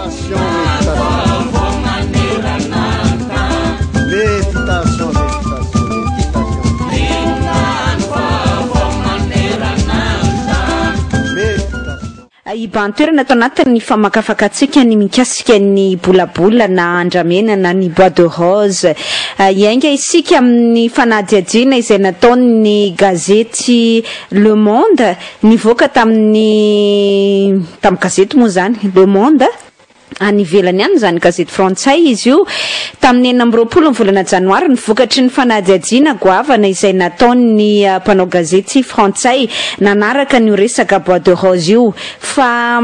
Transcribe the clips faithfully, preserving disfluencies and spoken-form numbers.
méditation, méditation, méditation, méditation. Ibantoerana ato anatin'ny famakafakatsika ny mikasika ny bolabola na andramena na ny bois de rose. Iainga isika amin'ny fanadihadiana izay nataon'ny gazety Le Monde nivoaka tamin'ny tamin'ny gazety moa zany Le Monde any ivelany any zany gazety frantsay izy io tamin'ny enina amby roapolo ny volana janoary ny vokatry ny fanadihadiana goavana izay nataon'ny uh, mpanao gazety frantsay nanaraka ny resaka bois de rose io fa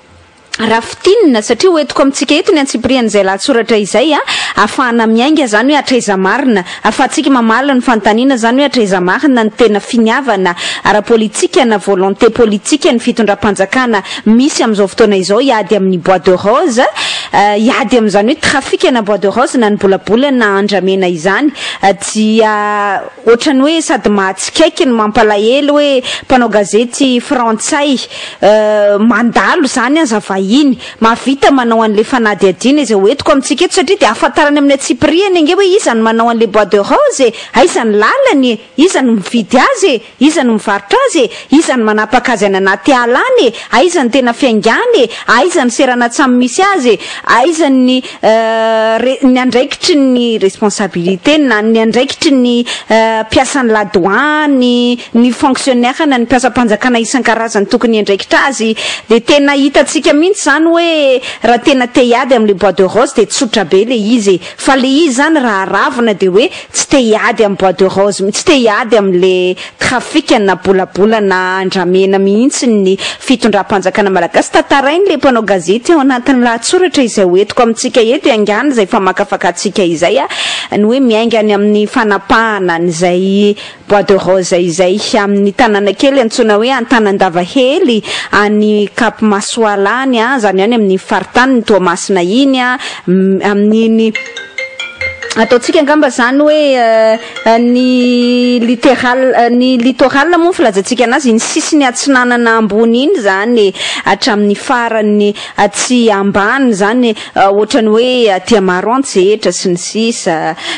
rafitinina satria hoentiko amintsika eto ny antsiprian'izay lahatsoratra izay a ahafahana miainga zany hoe atreza marina ahafahantsika mamala ny fanontaniana zany hoe atreza marina ny tena finiavana ara-politika na volonté politika ny fitondram-panjakana misy amin'izao fotoana izao iady amin'ny bois de rose uh, iady amin'izany hoe trafika na bois de rose na ny bolabola na andramena izany uh, dia ohatrany hoe sady mahatsikaiky ny mampalahelo hoe mpanao gazety frantsay uh, mandalo zany azava iny mavita manao an'le fanadihadiana izay hoentiko amintsika eto satria dia ahafantarany amin'ny atsipriany ange hoe iza ny manao an'le bois de rose aiza ny lalany iza ny mividy azy iza ny mivarotra azy iza ny manapaka azy any anaty ala any aiza ny tena fiaingany aiza ny seranatsamy misy azy aiza ny uh, re, ny andraikitry ny responsabilité na ny andraikitry ny uh, piasan'ny ladoany ny fonctionnaire na ny piasam-panjakana isan-karazany tokony andraikitra azy dia tena hitatsika mihitsy zany hoe raha tena te hiady amin'le bois de rose dia tsotra be le izy fa le izy zany raha ravina dia hoe tsy te hiady amin'ny bois de rose tsy te hiady amin'le trafika na bolabola na andramena mihitsy ny fitondram-panjakana malagasy tatarainy le mpanao gazety ao anatin'ny lahatsoratra izay hoentiko amintsika eto iangana izay famakafakatsika izay a ny hoe miaingany amin'ny fanapahana n'izay bois de rose izay amin'ny tanàna kely antsoina hoe Antanandavahely any Cap Masoalany a zany any amin'ny faritany ny Toamasina iny a amin'iny ataotsika angamba zany hoe uh, ny littéral uh, ny littoral moa filazantsika anazy ny sisiny atsinanana ambony iny zany hatramin'ny farany atsy ambany zany ohatrany uh, hoe aty maro antsetra sy ny sisa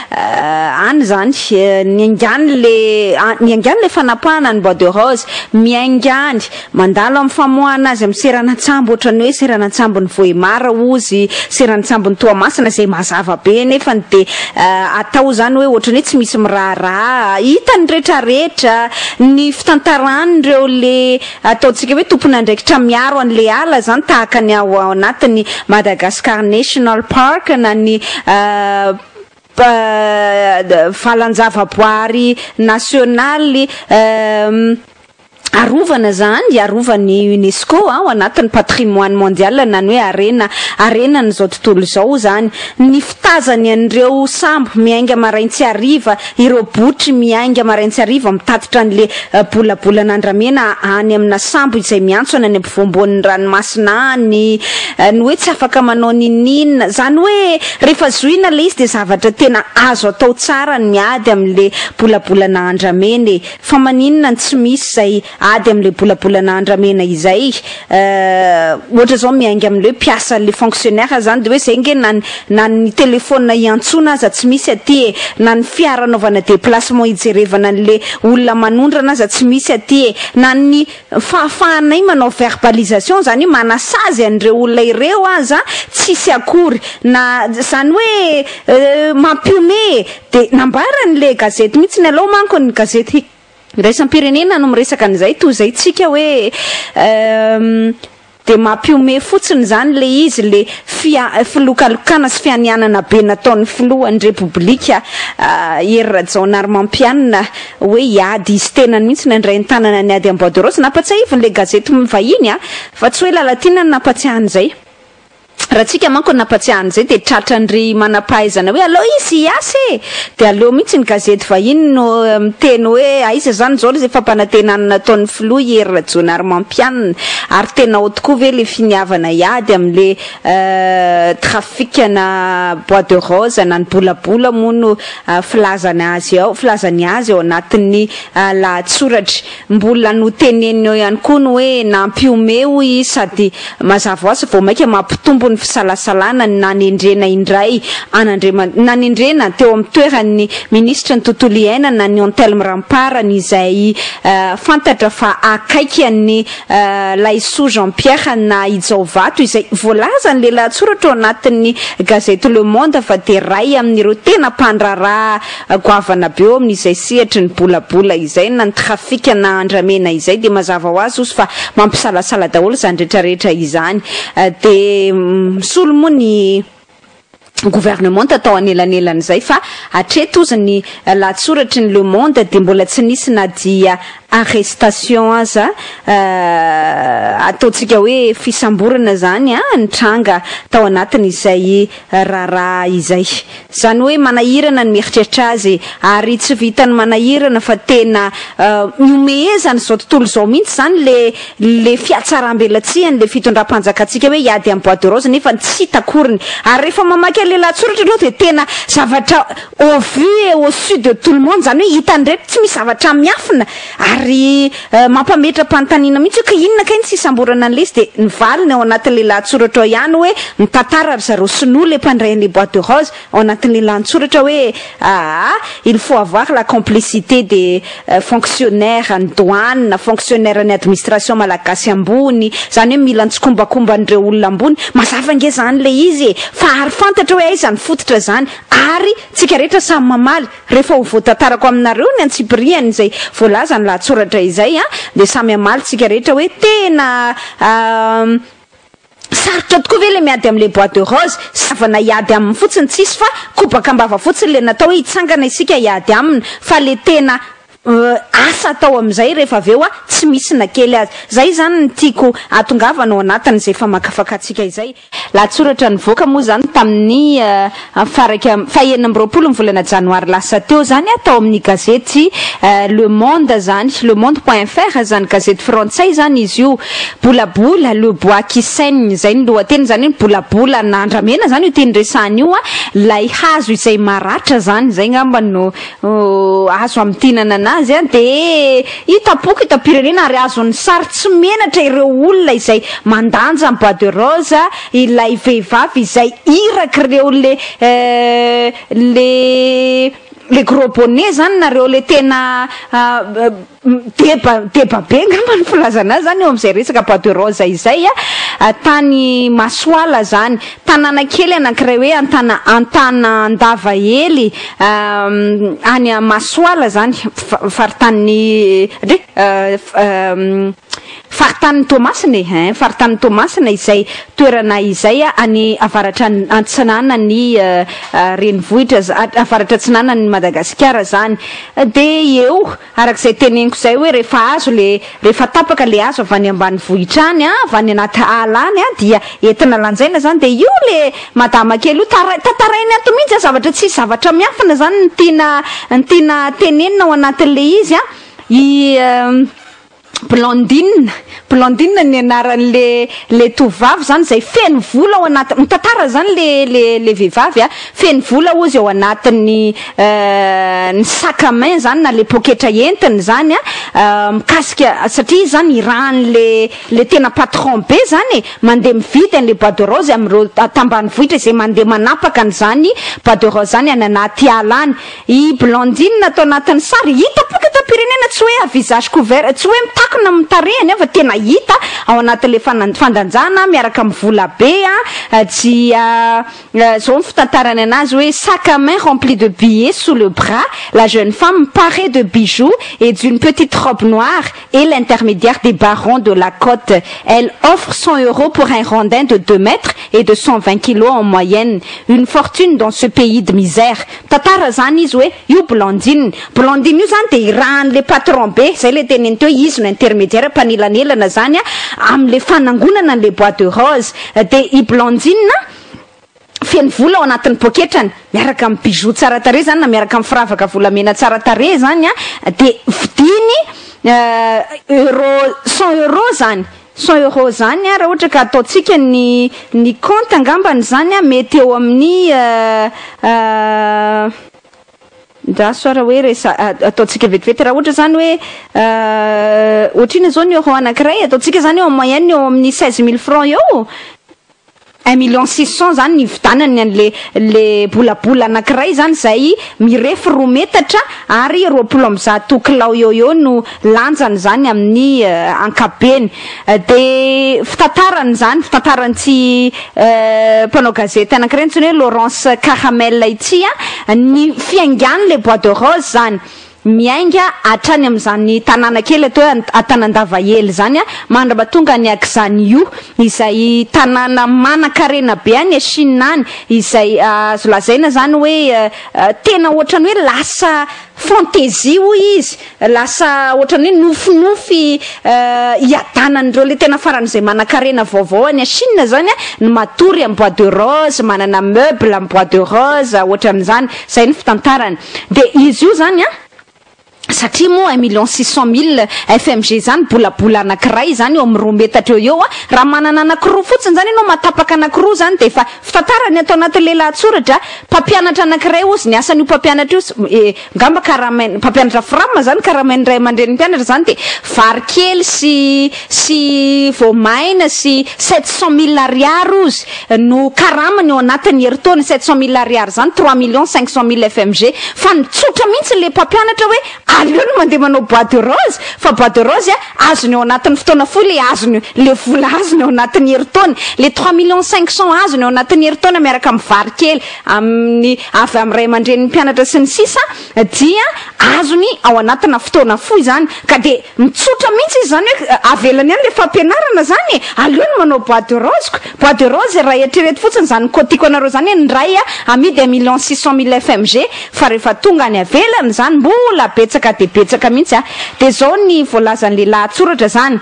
uh, any zany uh, ny angany le uh, ny angany le fanapahana ny bois de rose miaingany mandalo amin'ny famoahana azy amin'ny seranatsambo ohatrany hoe seranatsambo ny Vohemara ozy seranatsambo ny Toamasina izay mazava be nefa de Uh, atao zany hoe ohatrany hoe tsy misy miraharaha hitany rehetrarehetra ny fitantaran'ireo le ataotsika hoe tompona andraikitra miaro an'le ala zany tahaka ny ao anatin'ny Madagascar National Park na ny uh, uh, valanjavaboary nasionaly um, arovana zany arovan'ny UNESCO ao anatin'ny patrimoine mondial na hoe arena arena n'izao tontolo izao zany ny fitazany an'ireo sambo miainga maraintsy ariva ireo botry miainga maraintsy ariva mitatitra an'le uh, bolabolan'andramena any amina sambo izay miantso any ampovoambon'ny ranomasina any uh, ny hoe tsy afaka manao ninina zany hoe rehefa zoina le izy dia zavatra tena azo atao tsara ny miady amin'le bolabolana andramena fa maninona tsy misy zay ady amin'le bolabolana andramena izay ohatra zao miainga amin'le piasa le fonctionnaire zany dia hoe zay nge na na ny telefona iantsona aza tsy misy aty e na ny fiara anaovana déplacement ijerevana an'le olona manondrana aza tsy misy aty e na ny fahafahanay manao verbalisation zany manasazy an'ireo olona ireo aza tsisy akory na zany hoe uh, mampiome dia nambaran'le gazety mihitsy ny aloha manko ny gazety raisam-pirenena no miresaka an'izay toy izay tsika hoe um, dia mampiome fotsiny zany le izy le fia filokalokana sy fianianana be nataon'ny filohan'ny repoblika uh, Hery Rajaonarimampianina hoe hiady izy tena mihitsy ny andray ny tanana ny ady amin'ny bois de rose nampatsiahiviny le gazety mivahiny a fa tsy hoe lalatina ny nampatsiahan'izay raha tsika manko nampatsiahan'izay dia tratran'ry manampahaizana hoe aleo izy hiasy e dia aleo mihitsy ny gazety vahiny no miteny hoe aiza zany zao le fampanantenana nataon'ny filoha Hery Rajaonarimampianina ary tena ho tokoa ve le finiavana hiady amin'le uh, trafika na bois de rose na ny bolabola moa no uh, filazany azy ao filazany azy ao anatin'ny uh, lahatsoratra mbola no teneny eo ihany koa no hoe nampiomeo izy sady mazava ho azy vao maika mampitombo ny fisalasalana nanendrena indray anandrema nanendrena teo amin'ny toerany ministra ny tontolo iainana ny Antelme Ramparany izay uh, fantatra fa akaiky ny uh, Laiso Jean-Pierre na Ijaovato izay voalaza ny lehilahy tsoratra ao anatin'ny gazety Le Monde fa de ray amin'ireo tena mpandraraha uh, goavana be eo amin'izay sihatry ny bolabola izay na ny trafika na andramena izay de mazava ho azy osy fa mampisalasala daholo zany rehetrarehetra izany uh, de misolo moa ny gouvernement tatao anelan'elan'izay fa hatreto ozy ny latsoratry ny Le Monde de mbola tsy nisy na dia arrestation aza uh, ataotsika hoe fisamborana zany a ny tranga tao anatiny izay rara izay zany hoe manahirana ny mieritreritra azy ary tsy vitany manahirana fa tena uh, miomehezany zao tontolo zao mihitsy zany le le fiatsaram-belatsiany le fitondram-panjakatsika hoe iady amin'ny bois de rose nefa tsy takoriny ary rehefa mamaky le latsoratra aloha de tena zavatra au vu et au su de tout le monde zany hoe hitany rehetra tsy misy zavatra miafina ary uh, mampametra pantanina mihitsy ka inona kainy tsy samborana an'le izy de nivaliny ao anatin'le latsoratra ihany hoe mitantara zareo sinoa le mpandrain'le bois de rose ao anatin'le latsoratra hoe ah il faut avoir la complicité des uh, fonctionnaires en douane na fonctionnaire ny administration malagasy ambony zany hoe mila ntsikombakomban'ireo olona ambony mazava nge zany le izy fa ary fantatra hoe aiza ny fototra zany ary tsika rehetra samy mamaly rehefa ho voatantarako aminareo ny antsipiriany izay voalaza ny latsoratra izay a de samy amaly tsika rehetra hoe tena um, sarotra tokoa ve le miady amin'le bois de rose savana iady aminy fotsiny tsisy fa kobaka ambava fotsiny le natao hoe hitsangana isika iady aminy fa le tena Uh, asa atao amizay rehefa aveo a tsy misy na kely azy zay zany ny tiako atongavana ao anatin'izay famakafakatsika izay latsoratra nivoaka moa zany tamin'ny uh, faraka fahenina amby roapolo ny volana janoary lasa teo zany atao amin'ny gazety uh, Le Monde zany Le Monde point fr zany gazety frantsay zany izy io bolabola le bois qui saigne zay ny lohateny zany hoe bolabola na andramena zany io teny resahany io a lay hazo izay maratra zany zay ngamba no uh, azo amin'ny tinana azy a de itapoko itapirenena ary azony sary tsy menatra ireo olona izay mandanja ny bois de rose ilay vehivavy izay irak'ireo le euh, le le gros bonnet zany nareo le tena uh, deba deba be ngamba ny filazana zany eo am'izay resaka bois de rose izay a tany Masoala zany tanàna kely anankiray hoe antana antana andava hely um, any Masoala zany faritany de uh, um, faritany Tomasina hein faritany Tomasina izay toerana izay any avaratra antsinana ny uh, uh, renivohitra avaratra antsinana ny Madagasikara zany de eo arak'izay teneniko zay hoe rehefa azo le rehefa tapaka le azo avy any ambanivohitra any a avy any anaty ala any a dia entina lanjaina zany de io le madama kely io tatarainy ato mihitsy zavatra tsy zavatra miafina zany ny tiana ny tiana tenenina ao anatin'le izy a i um, Blondine Blondine ny anaran'le le tovavy zany zay feno vola ao anaty mitantara zany le le le vehivavy a feno vola ozy ao anatin'ny uh, ny sac à main zany na le poketra entiny zany a mikasika uh, satria zany irahan le le tena patron be zany mandeha mividy an'le bois de rose am'ireo tambanivohitra izay mandeha manapaka an'izany bois de rose zany any anaty ala any i Blondine atao anatin'ny sary hita poketam-pirenena tsy hoe à visage couvert tsy hoe mitakona amin'ny tarehany fa tena hita ao anatin'le fandanjana miaraka amin'ny vola be a dia zao ny fitantarany anazy hoe sac à main rempli de billets sous le bras la jeune femme parée de bijoux et d'une petite robe noire et l'intermédiaire des barons de la côte elle offre cent euros pour un rondin de deux mètres et de cent vingt kilos en moyenne une fortune dans ce pays de misère tantara zany izy hoe io Blondine Blondine io zany de irahan'le patron be zay le teneny teo izy no intermédiaire mpanilanelana zany a am'le fanangonana an'le bois de rose de i Blondine feno vola ao anatin'ny poketrany miaraka amin'ny bijoux tsara tare zany na miaraka amin'ny firavaka volamena tsara tare zany a de vidiny uh, euro cent euros zany cent euros zany a raha ohatra ka ataotsika ny ny compte angambany zany a mety eo amin'ny uh, uh, da soara hoe resa ataotsika vetivety raha ohatra zany hoe ohatrina zao ny euro anankiray ataotsika zany eo en moyenne eo amin'ny seize mille francs eo un million six cent zany ny vidanany an'le le bolabola anankiray zany zay mirefy roa metatra ary roapolo amby zato kilao eo eo no lanjany zany amin'ny uh, ankabeny uh, de fitantarany zany fitantaran'ty uh, mpanao gazety anankiray ntsony hoe Laurence Caramel ity a ny fiaingany le bois de rose zany miainga atrany am'zany tanàna kely atao hoe Antanandavaely zany a mandraba tonga ny ak'izany io izay tanàna manan-karena be any Chine izay azo uh, lazaina zany hoe uh, uh, tena ohatrany hoe lasa fantaisie ho izy lasa ohatrany hoe nofinofy uh, iadanan'ireo le tena faran'izay manan-karena vaovao any Chine zany a ny matory am bois de rose manana meuble am bois de rose ohatran'izany zay ny fitantarany de izy io zany a satria moa un million six cent mille F M G zany bolabola anankiray zany eo amin'ny roa metatra eo eo a raha manana anankiroa fotsiny zany ianao matapaka anankiroa zany de efa fitantarany atao anatin'ny lahatsoratra mpampianatra anankiray ozy ny asan'io mpampianatra io e, ngamba karamain mpampianatra frama zany karamain ray aman-dreny mpianatra zany de vary kely sy sy voamaina sy sept cent mille ariary ozy no karamany eo anatin'ny herintaona sept cent mille ariary zany trois millions cinq cent mille F M G fa nitsotra mihitsy le mpampianatra hoe aleo no mandeha manao bois de rose fa bois de rose a azony eo anatin'ny fotoana fohy le azony le vola azony eo anatin'ny herintaona le trois millions cinq cent azony eo anatin'ny herintaona miaraka amin'ny vary kely amin'ny avy amin'ny ray aman-dreny mpianatra sy ny sisa dia azony ao anatina fotoana fohy zany ka de mitsotra mihitsy izy zany hoe avelany any le fampianarana zany aleo no manao bois de rose bois de rose raha eritrereto fotsiny zany kotiko anareo zany ny ray a amidy un million six cent mille F M G fa rehefa tonga any avelany zany mbola betsaka de betsaka mihitsy a de zao ny voalazan'le lahatsoratra zany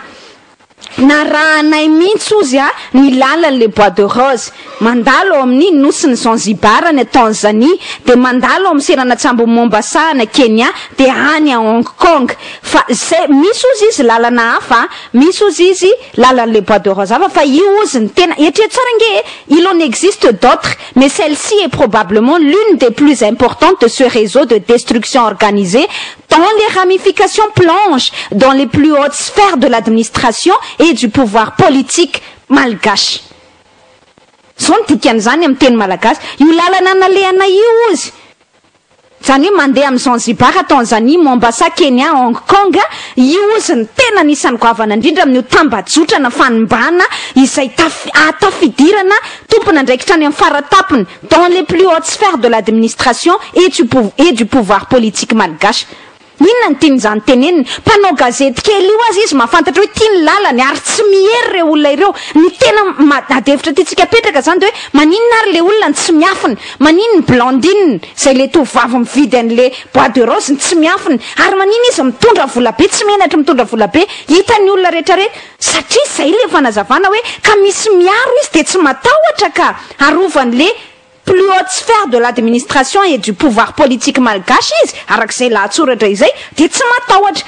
na raha nay mihitsy ozy a ny lalan'le bois de rose mandalo amin'ny nosiny Zanzibar ny Tanzanie de mandalo amin'ny seranatsambo Mombasa na Kenya de any a Hong Kong fa zay misy ozy izy lalana hafa misy ozy izy lalan'le bois de rose hafa fa io ozy ny tena eritrereto tsara nge il en existe d'autres mais celle-ci est probablement l'une des plus importantes de ce réseau de destruction organisée dans les ramifications plongent dans les plus hautes sphères de l'administration et du pouvoir politique malgache. Son dikany zany amin'ny teny malagasy io lalana analehana io ozy zany hoe mandeha amin'ny Zanzibar Tanzanie Mombasa Kenya Hong Kong io ozy ny tena nisan'ny goavana indrindra amin'io tambajotrana fanimbana izay atafidirana tompona ndraikitrany amin'ny faratapony dans les plus hautes sphères de l'administration et du, et du pouvoir politique malgache. Inona ny tiany zany teneniny mpanao gazety kely io azy izy mahafantatra hoe tiany lalany ary tsy mihery reo olona ireo ny tena adevitra titsika petraka zany de hoe maninona ary le olona ny tsy miafiny maninona blandine zay le tovavy mividy an'le bois de rose ny tsy miafiny ary maninona izy mitondra vola be tsy menatra mitondra vola be hitany olona rehetrarehetra satria zay le fanazavana hoe ka misy miaro izy de tsy matahotra ka arovan'le plus haute sphère de l'administration et du pouvoir politique malgache izy arak'izay lahatsoratra izay de tsy matahotra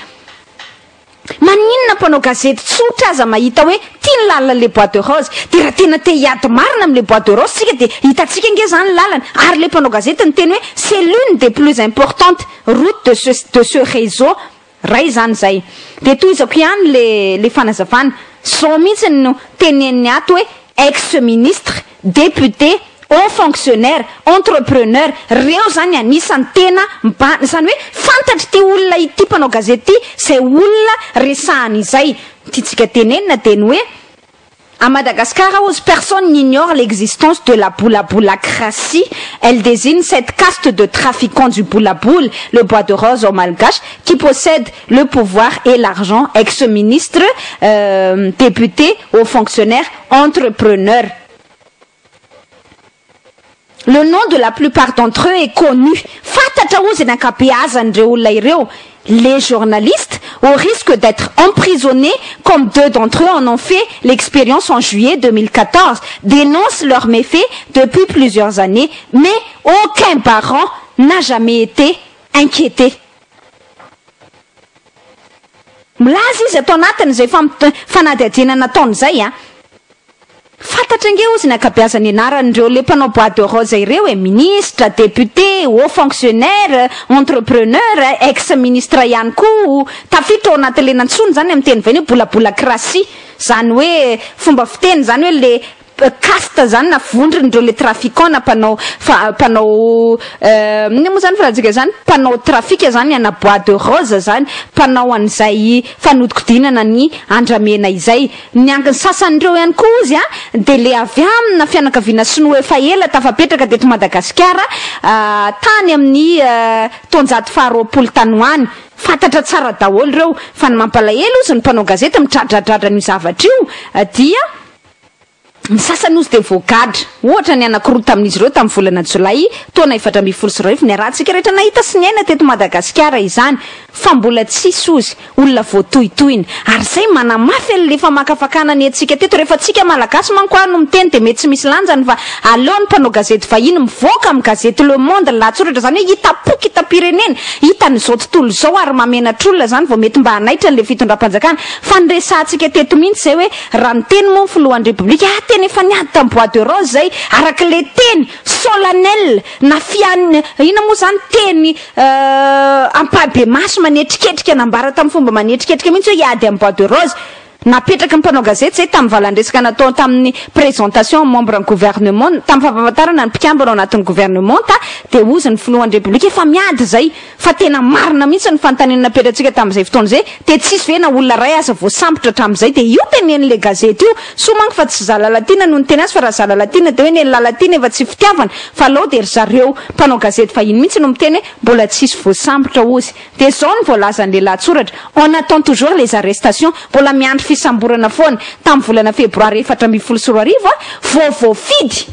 maninona mpanao gazety tsotra aza mahita hoe tiany lalana le bois de rose de raha tena te hiady marina am'le bois de rose sika de hitatsika nge zany lalana ary le mpanao gazety ny teny hoe c'est l'une des plus importantes routes de ce, de ce réseau ray zany zay de toizako ihany le, le fanazavana zao mihitsy no teneniny ato hoe ex-ministre député haut fonctionnaire, entrepreneur, reo zany anisany tena mbana zany hoe fantatry ty olona ity mpanao gazety zay olona resahany izay titsika tenenina de ny hoe à Madagascar, personne n'ignore l'existence de la boulaboulacratie. Elle désigne cette caste de trafiquants du boulaboul, le bois de rose au malgache, qui possède le pouvoir et l'argent, ex-ministre, euh, député, haut fonctionnaire, entrepreneur. Le nom de la plupart d'entre eux est connu. Les journalistes, au risque d'être emprisonnés, comme deux d'entre eux en ont fait l'expérience en juillet deux mille quatorze, dénoncent leurs méfaits depuis plusieurs années, mais aucun parent n'a jamais été inquiété. Fantatra nge ozy nakabiazany anaran'ireo le mpanao bois de rose ireo e ministre, député, haut fonctionnaire, entrepreneur, ex-ministre ihany koa tafiditra ao anatin'le nantsony zany amin'ny teny vahiny hoe bolabolacratie, zany hoe fomba fiteny zany hoe le kasta zany na vondrindreo le trafiquant na mpanao mpanao ny moa zany farantsika zany mpanao trafika zany ana bois de rose zany mpanao an'izay fanodikodinana ny andramena izay ny anginy sasanyireo ihany koa izy a de le avy amina fianakaviana sinoa efa ela tafapetraka teto Madagasikara tany amin'ny taonjato faharoapolo tany hoany fatatra tsara daholo reo fa ny mampalahelo izy ny mpanao gazety mitradradradratra ny zavatra io dia ny sasany ozy de voagadra ohatra ny anakiroa tamin'izy ireo tamin'ny volana jolay taona efatra amby folo sy roa arivo ny rahantsika rehetra nahita sy ny aina teto Madagasikara izany fa mbola tsisy ozy olona voatohitohiny ary zay manamafy lefa makafakana ny atsika teto rehefa tsika malagasy manko no miteny de mety tsy misy lanjany fa aleo ny mpanao gazety vahiny mivoaka amin'ny gazety Le Monde latsoratra zany hoe hitapoky hitapirenena hitan'izao tontolo zao ary mamenatr'olona zany vao mety mba hanaitra le fitondram-panjakana fa nyresantsika teto mihitsy zay hoe raha miteny moa filohan'ny republika teny efa niady tamin'ny bois de rose zay araka le teny solennel na fiany ina moa zany teny ampabe maso manetriketrika nambara tamin'ny fomba manetriketrika mihitsy hoe iady amin'ny bois de rose napetraka ny mpanao gazety zay tamin'ny valandresaka natao tamin'ny présentation membre ny gouvernement tamin'ny fampahafantarana ny mpikambana ao anatin'ny gouvernement ta de ozy ny filohan'ny republika efa miady zay fa tena marina mihitsy ny fanontaniana napetratsika tamin'izay fotoana zay de tsisy ve na olona ray aza voasambotra hatramin'izay de io tenen'le gazety io somanko fa tsy zalalatina no ny teny azy fa raha zalalatina de hoe ny lalatina efa tsy fitiavana fa alao de ry zareo mpanao gazety fahiny mihitsy no miteny mbola tsisy voasambotra ozy de zao ny voalazan'le latsoratra on attend toujours les arrestations mbola miandry fisamborana foana tamin'ny volana febroary efatra amby folo sy roa arivo vaovao fidy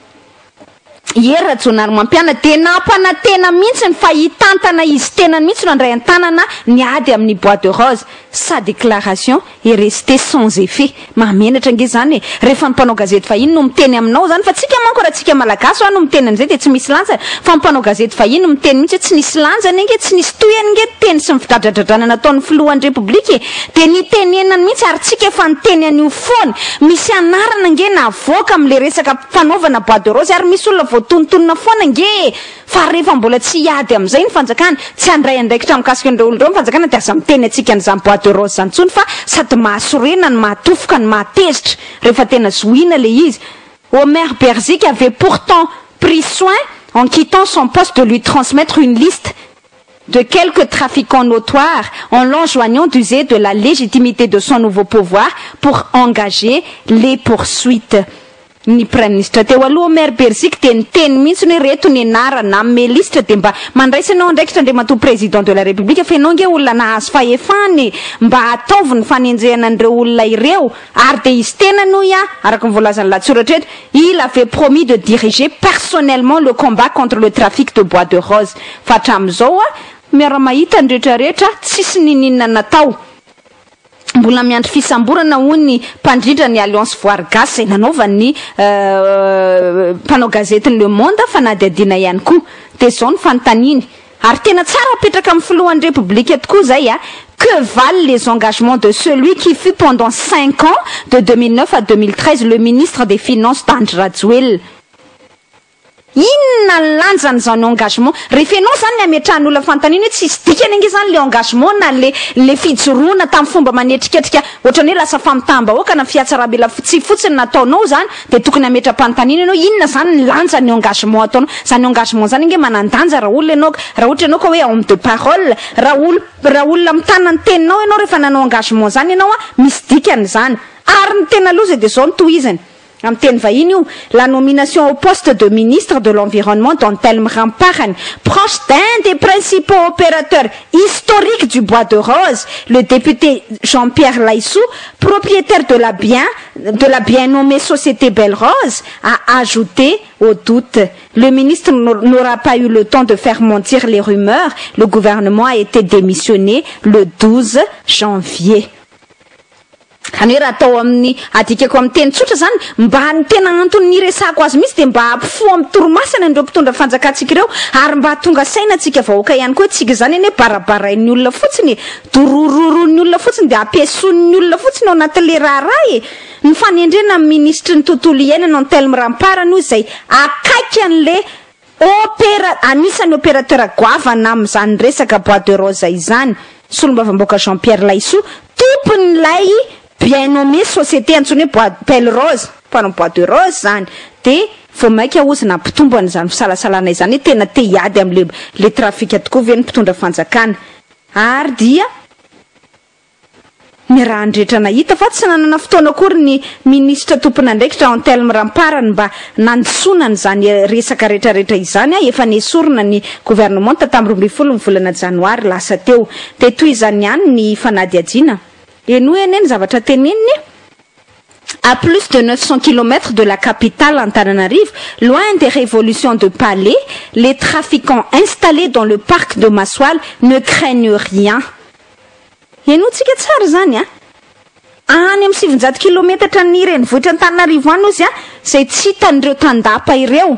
Hier Jonary Mampiana de napana tena mihitsy ny fahitantana izy tena mihitsy no andray an-tanana niady amin'ny bois de rose sa déclaration est restée sans effet mamenatra nge zany rehefa ny mpanao gazety fahiny no miteny aminao zany fa tsika manko raha tsika malagasy ho no miteny an'izay de tsy misy lanjany fa ny mpanao gazety fahiny no miteny mihitsy tsy nisy lanjany nge tsy nisy toyany nge teny sy mifidradradradrana nataon'ny filohan'ny republika de ny tenenany mihitsy ary tsika efa niteny an'io foana misy anarana nge navoaka amin'le resaka fanaovana bois de rose ary misy olona voatontonona foana nge fa rehefa mbola tsy iady amin'izay ny fanjakana tsy andray andraikitra mikasika an'ireo olon'ireo ny fanjakana de aza miteny atsika an'izany bois de rose zany tsony fa sady mahasorena ny mahatofoka ny mahatezitra rehefa tena zoina le izy. Omer Berzik avait pourtant pris soin en quittant son poste de lui transmettre une liste de quelques trafiquants notoires en l'enjoignant d'user de la légitimité de son nouveau pouvoir pour engager les poursuites. Ny prime ministre teo aloha Omer Berzik de niteny mihitsy ny reto ny anarana amin'ny listra de mba mandraisanao andraikitra andriamatoa président de la république fa ianao nge olona nahazo fahefany mba ataovy ny fanenjehana an'ireo olona ireo ary de izy tena no ia araka ny voalazany latsoratra eto il avait promis de diriger personnellement le combat contre le trafic de bois de rose fa hatramin'izao a miara-mahita ny rehetrarehetra tsisy nininana natao mbola miandry fisamborana hoy ny mpandrindra ny alliance voary gasy zay nanaovan'ny mpanao gazetiny Le Monde fa nadiadina ihany koa de zao ny fanontaniany ary tena tsara apetraka amin'ny filohan'ny republika tokoa zay a que valent les engagements de celui qui fut pendant cinq ans de deux mille neuf à deux mille treize le ministre des finances d'Andry Rajoelina inona ny lanjany zany engagement rehefa ianao zany ametrahany olona fanontaniana hoe tsisy dikany ange zany le engagement na le le fijoroana tamin'ny fomba manetriketrika ohatrany hoe lasa famitam-bahoaka na fiatsarabela tsy fotsiny nataonao zany de tokony ametra-panontaniana ianao inona zany ny lanjany engagement ataonao zany engagement zany nge manandanja raha olona ianao raha ohatra ianao ka hoe homme de parole raha olo raha olona mitana ny teninao ianao rehefa nanao engagement zany ianao a misy dikany zany ary ny tena loza de zao ny tohizany. La nomination au poste de ministre de l'Environnement d'Antelme Ramparane, proche d'un des principaux opérateurs historiques du bois de rose, le député Jean-Pierre Laïssou, propriétaire de la bien, de la bien nommée Société Belle Rose, a ajouté au doute. Le ministre n'aura pas eu le temps de faire mentir les rumeurs. Le gouvernement a été démissionné le douze janvier. Kany raha atao amin'ny adikako amin'ny teny tsotra zany mba ny tena antony ny resako azy misy de mba ampifo amin'ny toromasana andreo mpitondra fanjakatsika ireo ary mba tonga saina tsika vahoaka ihany koa tsika zany eny barabarain'ny olona fotsiny dorororon'ny olona fotsiny de ampiasoin'ny olona fotsiny ao anatin'le raharay ny fanendrena amin'ny ministry ny tontolo iainana Antelme Ramparane noho izay akaiky an'le opéra anisan'ny opérateur goavana amin'izany resaka bois de rose izany solombavam-boaka Jean-Pierre Laïssou tompon'ilay bien nommé société antsoina hoe Belle Rose, mpanao bois de rose zany. De vao maika ozina mpitombo an'izany fisalasalana izany tena te hiady am'le le trafika tokoa ve ny mpitondra fanjakana. Ary dia ny raha andrehetra nahita fa tsy nanana fotoana akory ny ministra tompon'andraikitra Antelme Ramparany mba nantsonany zany resaka rehetrarehetra izany a efa nesorina ny gouvernement tamin'ny roa ambin'ny folo ny volana janoary lasa teo. De toy izany ihany ny fanadiadiana. Eno eny ny zavatra teneniny. À plus de neuf cents kilomètres de la capitale Antananarivo, loin des révolutions de palais, les trafiquants installés dans le parc de Massoal ne craignent rien. Eno tsika tsara zany a. Any amin'ny sivinjato kilometatra ny renivohitra Antananarivo any ozy a, zay tsy hitan'ireo tandapa ireo.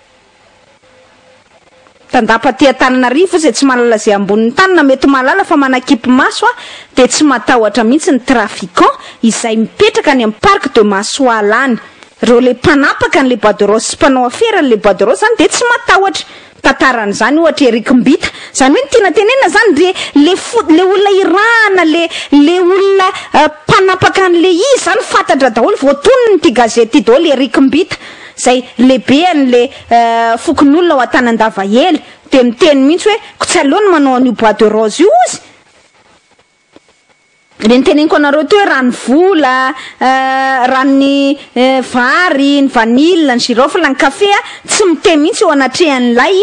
Tandapa ty Antananarivo zay tsy malala zay ambonin'ny tany na mety malala fa manakipy maso a, de tsy matahotra mihitsy ny trafiquant izay mipetraka any amin'ny parc de Massoal any. Reo le mpanapaka an'le bois de rose sy mpanao afera an'le bois de rose zany de tsy matahotra. Tantarany zany ohatra Eric Mbita, zany hoe tiana tenena zany le le fo- le olona irana le le olona uh, mpanapaka an'le izy zany fantatra daholo voatonony ty gazety ty daholo Eric Mbita. Zay lehibe an'le uh, fokon'olona ao Antanandavaela de miteny mihitsy hoe ko tsy aleony manao an'io bois de rose io izy. Le niteneniko anareo to hoe rano vola, uh, ranony uh, vary, ny vanille, ny girofle, ny kafe a, tsy miteny mihitsy eo anatrehan'ilay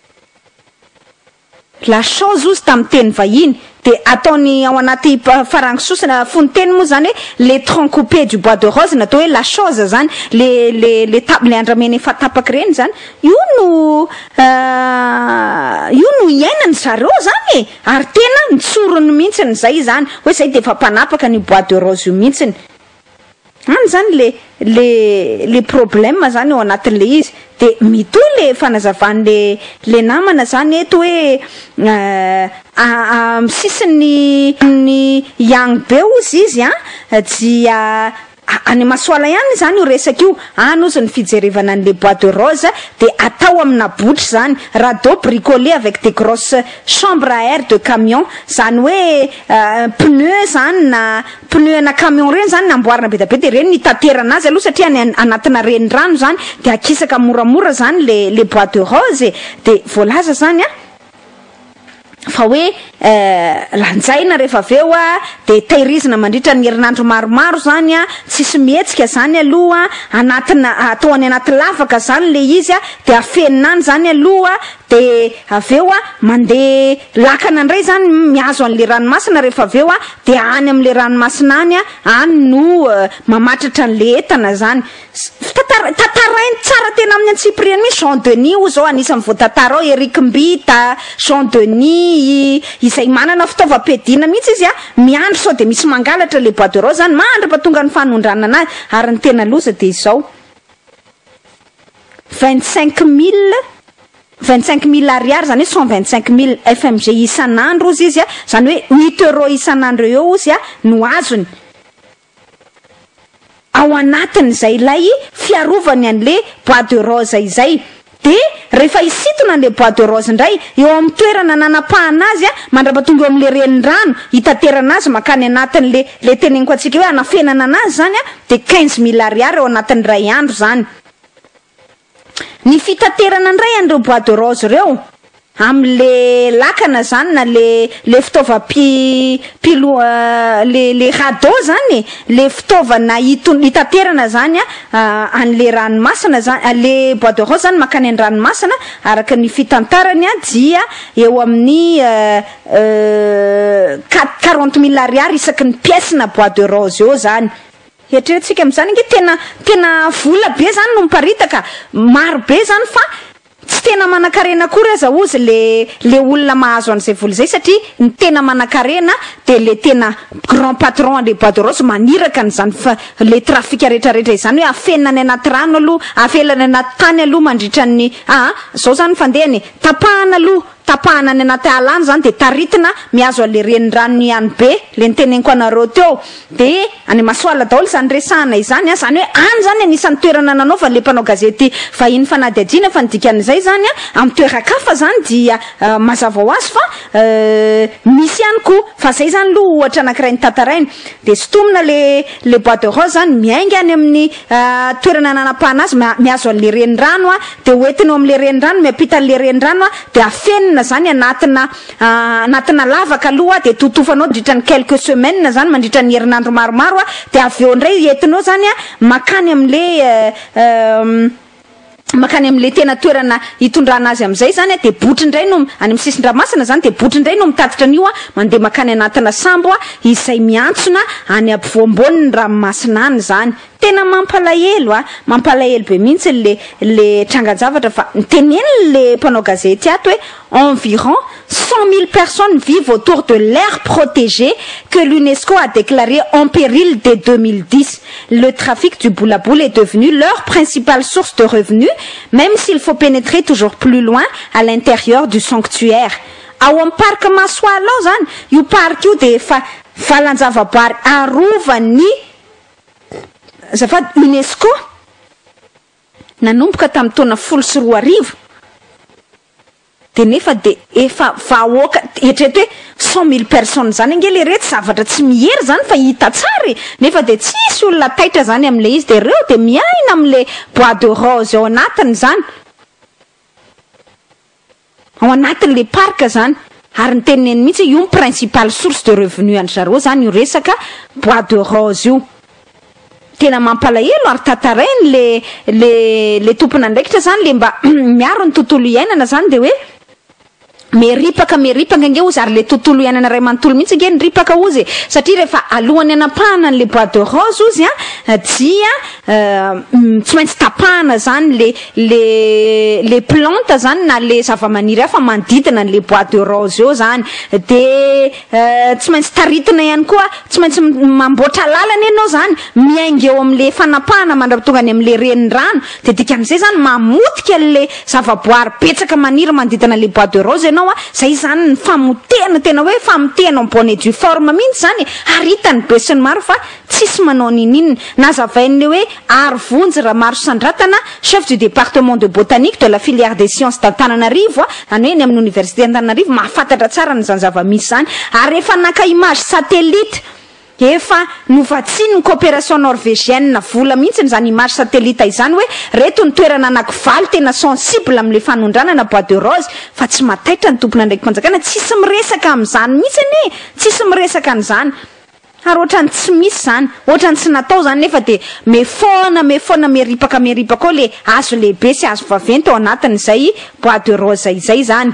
la chose ozy tamin'ny teny vahiny. De ataony ao anaty farangisosina foniteny moa zany hoe les troncs coupés du bois de rose, natao hoe la chose zany le le le table andramena efa tapaka reny zany. Io no uh, io no iainany zareo zany e. Ary tena nitsorony mihitsy zay zany hoe zay de efa mpanapaka ny bois de rose io mihitsy. Any zany le le le problème zany ao anatin'le izy. De mito le fanazavan'le le namana zany eto hoe uh, amin'ny sisiny ny Young be ozy izy a dia any Massoala ihany zany io resaka io. Any ozy ny fijerevana an'le bois de rose de atao amina botry zany radeau bricolé avec des grosses chambres à air de camion, zany hoe uh, pneu zany na pneu na camion reny zany namboarina be da be de reny ny taterana azy aloha satria any anatina renirano zany de akisaka moramora zany le le bois de rose. De voalaza zany a fa hoe uh, lanjaina rehefa aveo a de tahirizina mandritra ny herinandro maromaro zany a, tsisy mihetsika zany aloha anatina atao any anaty lavaka zany le izy a, de afenina any zany aloha de aveo a mandeha lakana ndray zany miazo an'le ranomasina rehefa aveo a de any am'le ranomasina any a any no uh, mamatratra an'le entana zany. Tatarainy tsara tena amin'ny Antsipriany mi Jean Denis io zao anisan'ny voatantara ao Eric Mbita, Jean Denis izay manana fitaovam-piadiana mihitsy izy a, miandro sao de misy mangalatra le bois de rose zany mandrapatonga ny fanondrana anazy. Ary ny tena loza de izao vingt-cinq mille vingt-cinq mille ariary zany hoe cent vingt-cinq mille F M G isan'andro ozy izy a, zany hoe huit euros isan'andro eo ozy a no azony ao anatiny zay ilay fiarovany an'le bois de rose izay. De rehefa isitona an'le bois de rose ndray eo amin'ny toerana nanapahana azy a, mandrapatonga eo amin'le renirano hitaterana azy makany anatin'le le teneniko atsika hoe anafenana anazy zany a, de quinze mille ariary eo anatin'ny ray andro zany. Ny fitaterana ndray an'ireo bois de rose reo am'le lakana zany na le le fitaova pi pilo uh, le le radeau zany le fitaovana hitaterana zany a uh, an'le ranomasina zany le bois de rose zany makany any ranomasina araka ny fitantarany a dia eo amin'ny uh, uh, quarante mille ariary isaky ny pièce na bois de rose eo zany. Hetretsika am'zany nge tena tena vola be zany no miparitaka maro be zany fa tsy tena manan-karena akory aza ozy le le olona mahazo an'izay vola zay satria ny tena manan-karena de le tena grand patron le bois de rose maniraka n'izany fa le trafika rehetrarehetra izany hoe afenany anaty rano aloha afelany anaty tany aloha mandritra ny ah zao zany fandehany tapahana aloha tapahana ny anaty ala any zany de taritina miazo ale renirano ihany be le niteneniko anareo teo de any Masoala daholo zany resahana izany a zany hoe any zany anisan'ny toerana nanaova le mpanao gazety vahiny fanadihadiana fa nidikan'izay zany a amin'ny toerakafa zany dia uh, mazava ho azy fa uh, misy ihany koa fa zay zany lo ohatra anankiray ny tantarainy de sotomina le le bois de rose zany miainga any amin'ny uh, toerana nanapahana azy miazo an'le renirano a de hoentiny amin'le renirano miampita an'le renirano a de afenina zany anatina uh, anatina lavaka aloha de totofanao mandritra ny quelques semaines zany mandritra ny herinandro maromaro a de avy eo ndray entinao zany a makany amin'le uh, um, makany amin'le tena toerana hitondrana azy am'izay zany a de botrindray no any amin'ny sisin-dramasina zany de botrindray no mitatitra an'io a mandeha makany anatina sambo a izay miantsona any ampovoamboniny ranomasina any zany tena mampalahelo a mampalahelo be mihitsy le le trangan-javatra fa niteneny le mpanao gazety ato hoe environ cent mille personnes vivent autour de l'aire protégée que l'UNESCO a déclaré en péril dès deux mille dix. Le trafic du Bolabola est devenu leur principale source de revenus, même s'il faut pénétrer toujours plus loin à l'intérieur du sanctuaire. Ao am parc Masoala ao zany io parc io de fa falanjava-bary arovan'ny zafady UNESCO nanomboka tamin'ny taona folo sy roa arivo de nefa de efa vahoaka eritrereto hoe cent mille personnes zany ange le reto zavatra tsy mihery zany fa hita tsara nefa de tsisy olona taitra zany am'le izy de reo de miaina am'le bois de rose ao anatiny zany ao anatin'le parc zany ary ny teneneny mihitsy io ny principale source de revenu any zareo zany io resaka bois de rose io tena mampalahelo ary tantarainy le le le tompona ndraikitra zany le mba miaro ny tontolo iainana zany de hoe meripaka meripaka nge ozy ary le tontolo iainana ray manontolo mihitsy nge nyripaka ozy satria rehefa alohany anapahana le bois de rose ozy a dia uh, tsy maintsy tapahana zany le le le plante zany na le zavamaniry hafa manodidina le bois de rose eo zany de uh, tsy maintsy taritina ihany koa tsy maintsy mamboatra lalana ianao zany miainga eo am'le fanapahana mandrapatonga any am'le renirano de dikan'izay zany mamotika le zavaboary betsaka maniry manodidina le bois de rose a zay zany ny famotehana tena hoe famotehana en bonne et due forme mihitsy zany ary hitany be sy ny maro fa tsisy manao ninina nazavain'le hoe Ary Vonjy Ramaro Sandratana, chef du département de botanique de la filière des sciences d'Antananarivo any hoe ny amin'ny université Antananarivo mahafantatra tsara ny zany zava-misy zany ary efa naka image satellite efa novatsiny ny coopération norvégienne vola mihitsy ny zany image satellite izany hoe reto ny toerana anankivaly tena sensible am'le fanondranana bois de rose fa tsy mataitra ny tompona ndraiky mpanjakana tsisy miresaka am'izany mihitsy ane tsisy miresaka an'izany ary ohatrany tsy misy zany ohatrany tsy natao zany nefa de me foana me foana meripaka meripaka ao le azo lehibe sy azo vaventy ao anatin'izay bois de rose izay zany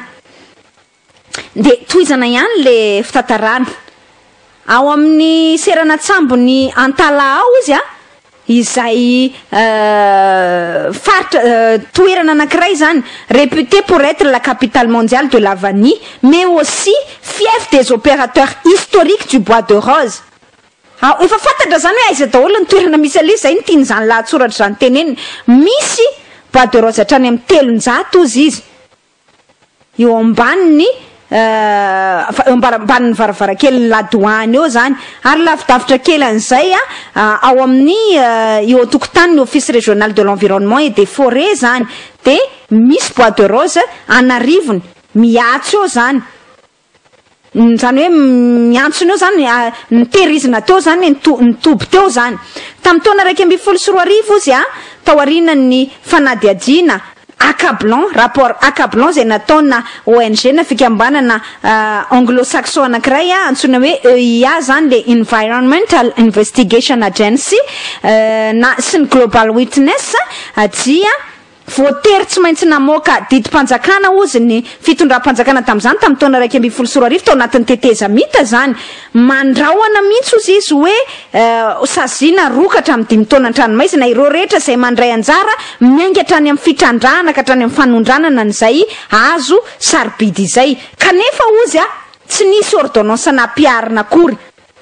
de toizana ihany le fitantarana ao amin'ny serana tsambony Antala ao izy a izay euh, faritra euh, toerana anankiray zany réputé pour être la capitale mondiale de la vanille mais aussi fief des opérateurs historiques du bois de rose. Ah, efa fantatra zany hoe aiza daholo ny toerana misy ale zay ny tiany zany lahatsoratra zany teneniny misy bois de rose hatrany amin'ny telonjato izy izy eo ambaniny ambaniny varavarakely ladoany eo zany ary lavidavitra kely an'izay a ao amin'ny eo antokotany ny office régional de l'environnement et des forêts zany de misy bois de rose anarivony miatso eo zany zany hoe miantsony eo zany nitehirizina teo zany nitoby teo zany tamin'ny taona raiky amby folo sy roa arivo izy a tao aorinan'ny fanadihadiana accablant rapport accablant zay nataona O N G na fikambanana uh, anglo-saxon anankiray a antsoina hoe E I A zany le Environmental Investigation Agency uh, na sy ny Global Witness uh, dia voatery tsy maintsy namoaka didim-panjakana ozy ny fitondram-panjakana tamin'izany tamin'ny taona raiky amby folo sy roa arivo tao anatin'ny teteza mita zany mandrahoana mihitsy ozy izy hoe uh, sazina rokatra amin'ny dimy taona an-tranomaizina ireo rehetra izay mandray anjara miainga hatrany amin'ny fitrandrana ka hatrany amin'ny fanondranana n'izay azo sarobidy izay kanefa ozy a tsy nisy ordonnance nampiarina akory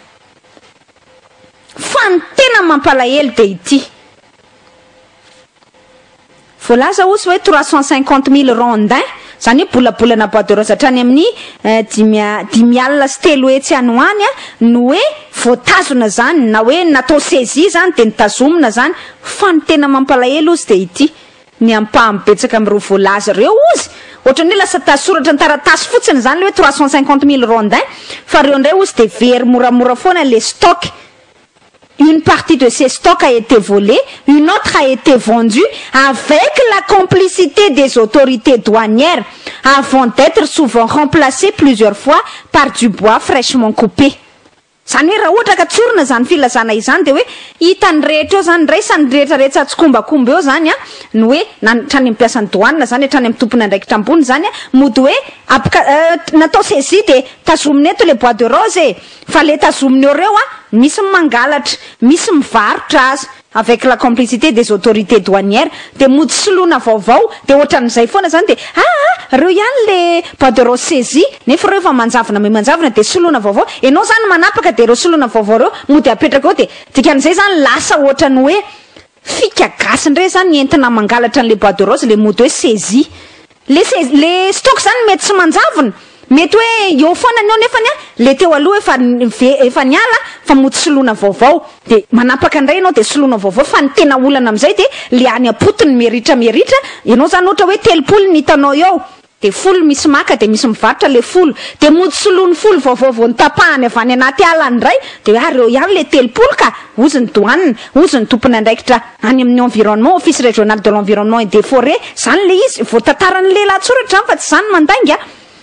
fa ny tena mampalahelo de ity voalaza ozy hoe trois cent cinquante mille rondins zany hoe bolabolana bois de rose hatrany amin'ny dimy dimy alina sy telo hetsy any hoany a no hoe voatazona zany na hoe natao saisie zany de nitazomina zany fa ny tena mampalahelo izy de ity ny ampahambetsaka am'ireo voalaza reo ozy ohatrany hoe lasa tasoratra ny taratasy fotsiny zany le hoe trois cent cinquante mille rondin fa reo ndray ozy de very moramora foana le stock. Une partie de ces stocks a été volée, une autre a été vendue avec la complicité des autorités douanières avant d'être souvent remplacée plusieurs fois par du bois fraîchement coupé. Zany hoe raha ohatra ka tsorina zany filazana izany de hoe hitany rehetra eo zany raisany rehetrarehetra atsikombakomba eo zany a no hoe natrany ampiasany douane zany hatrany amin'ny tompony andraikitra ambony zany a mody hoe apika natao saisie de tazominy eto le bois de rose e fa le tazominy eo reo a misy mangalatra misy mivarotra azy avec la complicité des autorités douanières de mody soloina vaovao de ohatran'izay foana zany de ah reo ihany le bois de rose saisie nefa reo efa manjavona me manjavona de soloina vaovao enao zany manapaka de reo soloina vaovao reo mody apetraka eo de dikan'izay zany lasa ohatrany hoe fika gasy ndray zany entina mangalatra an'le bois de rose le mody hoe saisie le le stock zany mety tsy manjavona mety hoe eo foana anao nefany a le teo aloha efa efa niala fa mody soloina vaovao de manapaka ndray ianao de soloina vaovao fa ny tena olana am'izay de le any apotony meritra meritra ianao zany ohatra hoe telopolo ny hitanao eo de folo misy maka de misy mivarotra le folo de mody solony folo vaovao vao nitapahany avy any anaty ala ndray de ah reo ihany le telopolo ka ozy ny douane ozy ny tompony andraikitra any amin'ny environnement office régional de l'environnement et des forêts zany le izy vao tantarany lehilahy tsoratra zany fa tsy zany mandainga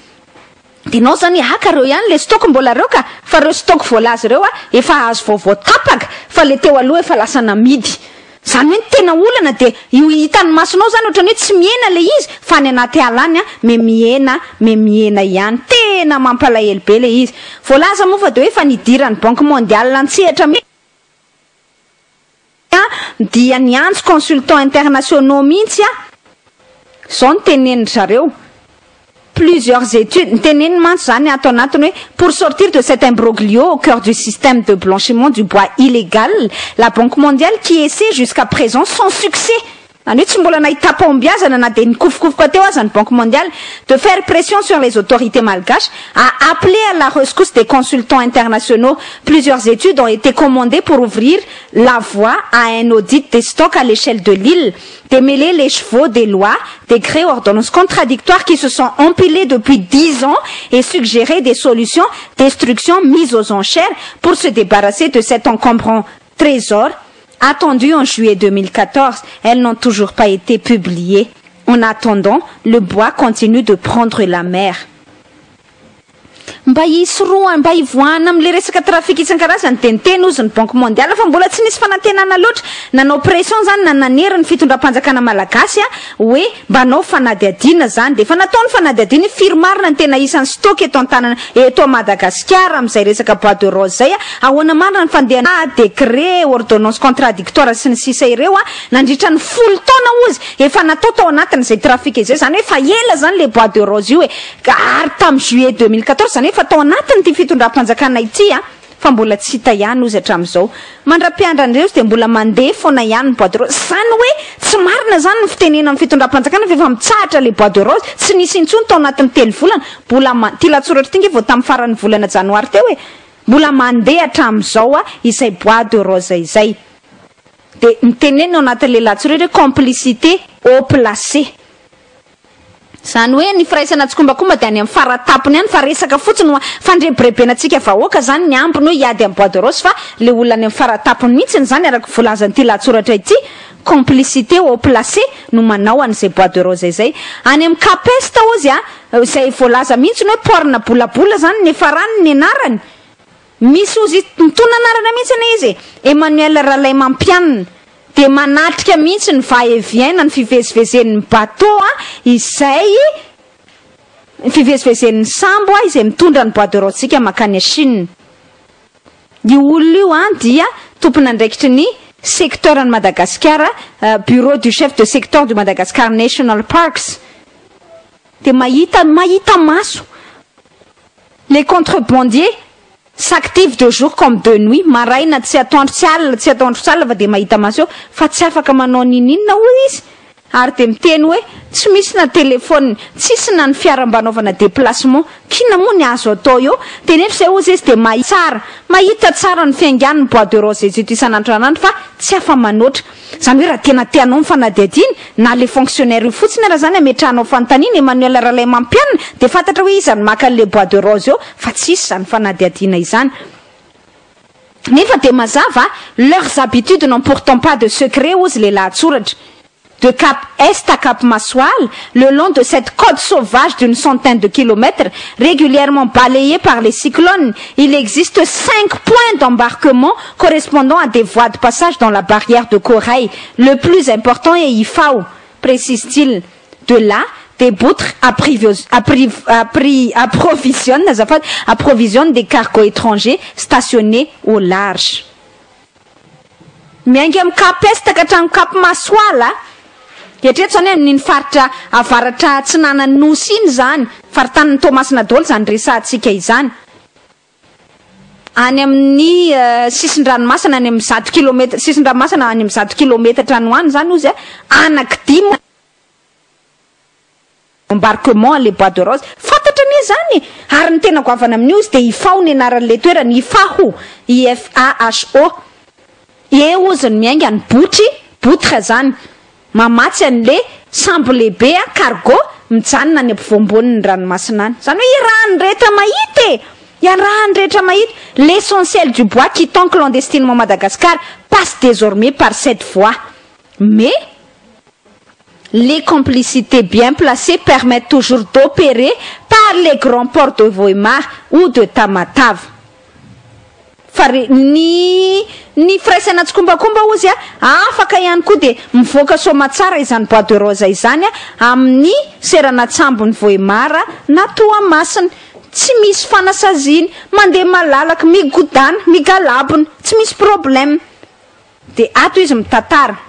de nao zany haka reo ihany le stock mbola reo ka fa reo stock voalazy reo a efa azo vaovao tapaka fa le teo aloha efa lasa namidy zany hoe tena olana de io hitany masonao zany ohatrany hoe tsy miena le izy fa ny anaty alany a me miena me miena ihany tena mampalahelo be le izy voalaza moa fa de hoe fa nidirany banque mondiale antsehatra me dia niantso consultants internationaux mihitsy a zao ny teneniny zareo plusieurs études pour sortir de cet imbroglio au cœur du système de blanchiment du bois illégal, la Banque mondiale qui essaie jusqu'à présent sans succès Banque mondiale de faire pression sur les autorités malgaches, a appelé à la rescousse des consultants internationaux. Plusieurs études ont été commandées pour ouvrir la voie à un audit des stocks à l'échelle de l'île, démêler les chevaux des lois, décrets, ordonnances contradictoires qui se sont empilés depuis dix ans et suggérer des solutions, destruction, mise aux enchères pour se débarrasser de cet encombrant trésor. Attendues en juillet deux mille quatorze, elles n'ont toujours pas été publiées. En attendant, le bois continue de prendre la mer. Mba hisoroa mba hivoahana am'le resaka trafic isan-karazany de niteny ozy ny Banque mondiale fa mbola tsy nisy fanantenana loatra nanao pression zany nananera ny fitondram-panjakana malagasy a hoe mba nao fanadiadina zany de fa nataony fanadiadina firmarina ny tena isan'ny stock eto an-tanana eto a Madagasikara am'izay resaka bois de rose zay a ahoana marina ny fandehana décret ordonnance contradictoire sy ny sisa ireo a nandritra ny folo taona ozy efa natao tao anatin'izay trafic izay zany hoe fa ela zany le bois de rose io e ary tam juillet deux mille quatorze zany fa tao anatiny ty fitondram-panjakana ity a fa mbola tsy hita ihany ozy hatram'izao mandra-piandrandreo de mbola mandeha foana ihany bois de rose zany hoe tsy marina zany ny fitenena amin'ny fitondram-panjakana fa efa mitsahatra le bois de rose tsy nisy intsony tao anatin'ny telo volana mbola ty latsoratra ty nge vao tamin'ny faran'ny volana janoary teo hoe mbola mandeha hatram'izao a izay bois de rose izay de mitenena ao anatin'le latsoratra complicité au placé. Zany hoe ny firaisana tsikombakomba de any amin'ny faratapony ihany fa resaka fotsiny fandrebirebenatsika vahoaka zany ny ambiny hoe hiady amin'ny bois de rose fa le olona any amin'ny faratapony mihitsiny zany araka volazan'ity latsoratra ity complicité au placé no manao an'izay bois de rose izay any amin'ny capesta ozy a izay voalaza mihitsy ny hoe porna bolabola zany ny farany ny anarany misy ozy mitona anarana mihitsy ana izy Emmanuel Ralay Mampianina de manatrika mihitsy ny va-et-vient ny fivezivezen'ny bateau a izay fivezivezen'ny sambo a izay mitondra ny bois de rose sika makany a Chine. Io olona io a dia tompony andraikitry ny secteur ny Madagascar, uh, bureau du chef de secteur du Madagascar National Parks. De mahita mahita maso les contrebandiers s'active de jour comme de nuit, maraina tsy atondro tsy alina tsy atondro tsy alina fa de mahita maso eo fa tsy afaka manao ninina hoy izy ary de miteny hoe tsy misy na telefôny tsisy na ny fiarambanaovana déplacement kina moa ny azo atao eo de nefa zay ozy izy de mahita tsara mahita tsara ny fiangan'ny bois de rose izy ito isan'andro anandro fa tsy afa manoatra zany hoe raha tena tianao mifanadihadiny na le fonctionnaire io fotsiny raha zany ametrahanao fanontaniana Emmanuel Ralay mampianina de fantatra hoe izy any maka an'le bois de rose eo fa tsisy zany fanadihadina izany. Nefa de mazava leurs habitudes n'ont pourtant pas de secret ozy le lahatsoratra. De Cap Est à Cap Massoal, le long de cette côte sauvage d'une centaine de kilomètres, régulièrement balayée par les cyclones, il existe cinq points d'embarquement correspondant à des voies de passage dans la barrière de corail. Le plus important est Ifao, précise-t-il. De là, des poutres approvisionnent, approvisionnent des cargos étrangers stationnés au large. Miainga am Cap Est ka hatrany Cap Massoal a ketreto zany amin'ny faritra avaratra tsy nanany nosy iny zany faritany Tomasina Dôlo zany resahantsika izany any amin'ny uh, sisin-dranomasina any amin'ny zato kilomètre sisin-dranomasina any amin'ny zato kilomètre any zany ozy anaky dimy embarquement les bois de rose fantatra ne zany ary ny tena goavana amin'ny ozy de Ifao ny anaran'le toerana Ifaho I F A H O e ozy ny miainga ny botry botra zany mamatsy an'le sambo lehibe a cargo mijanona any ampovoamboniny ranomasina any zany hoe irahany rehetra mahita e irahany rehetra mahita l'essentiel du bois qui tend clandestinement Madagascar passe désormais par cette voie mais les complicités bien placées permettent toujours d'opérer par les grands ports de Voimar ou de Tamatave. Fare ny ny firaisana tsokombakomba ozy a afaka ihany koa de mivoaka somatsara izany bois de rose izany a amin'ny seranatsambony Voimara na Toamasina tsy misy fanasaziny mandeha malalaka migodana migalabona tsy misy problème de ato izy mitantara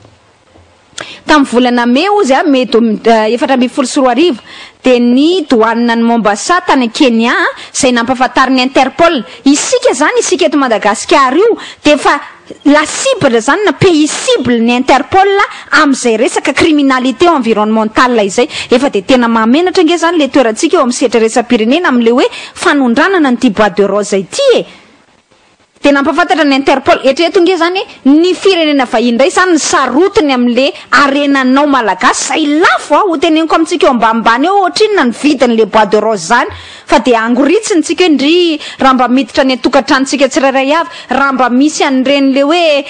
tam volana me ozy a mety efatra amby folo sy roa arivo de ny douane ny Mombasa tany Kenya zay nampafatary ny Interpol isika zany isika eto Madagasikara io de fa la cible zany na pays cible ny Interpol am'izay resaka criminalité environnementale izay efa de tena mamenatra nge zany le toerantsika eo amin'ny setra resam-pirenena am'le hoe fanondranana ny bois de rose ity e de nampafantatra ny Interpol etreto nge zany ny firenena vahiny ndray zany ny sarotiny am'le arenanao malagasy zay lafo a ho teneniko amintsika eo ambanimbany eo ohatrinona ny vidin'le bois de rose zany fa de angoritsiny tsika ndry raha mba miditra ny tokantranontsika tsirairay avy raha mba misy an'ireny le hoe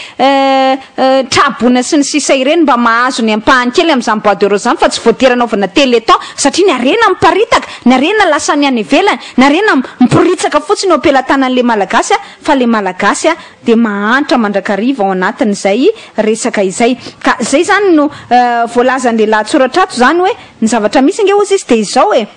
trabona sy ny sisa ireny mba mahazo ny ampahany kely am'izany bois de rose zany fa tsy voatery anaovana téléthon satria ny arena miparitaka ny arena lasa ny any ivelany ny arena miporitsaka fotsiny eo ampelantanan'le malagasy a fa le malagasy a de mahantra mandrakariva ao anatin'izay resaka izay ka zay zany no uh, voalazan'le lahatsoratra ato zany hoe ny zavatra misy nge ozy izy de izao e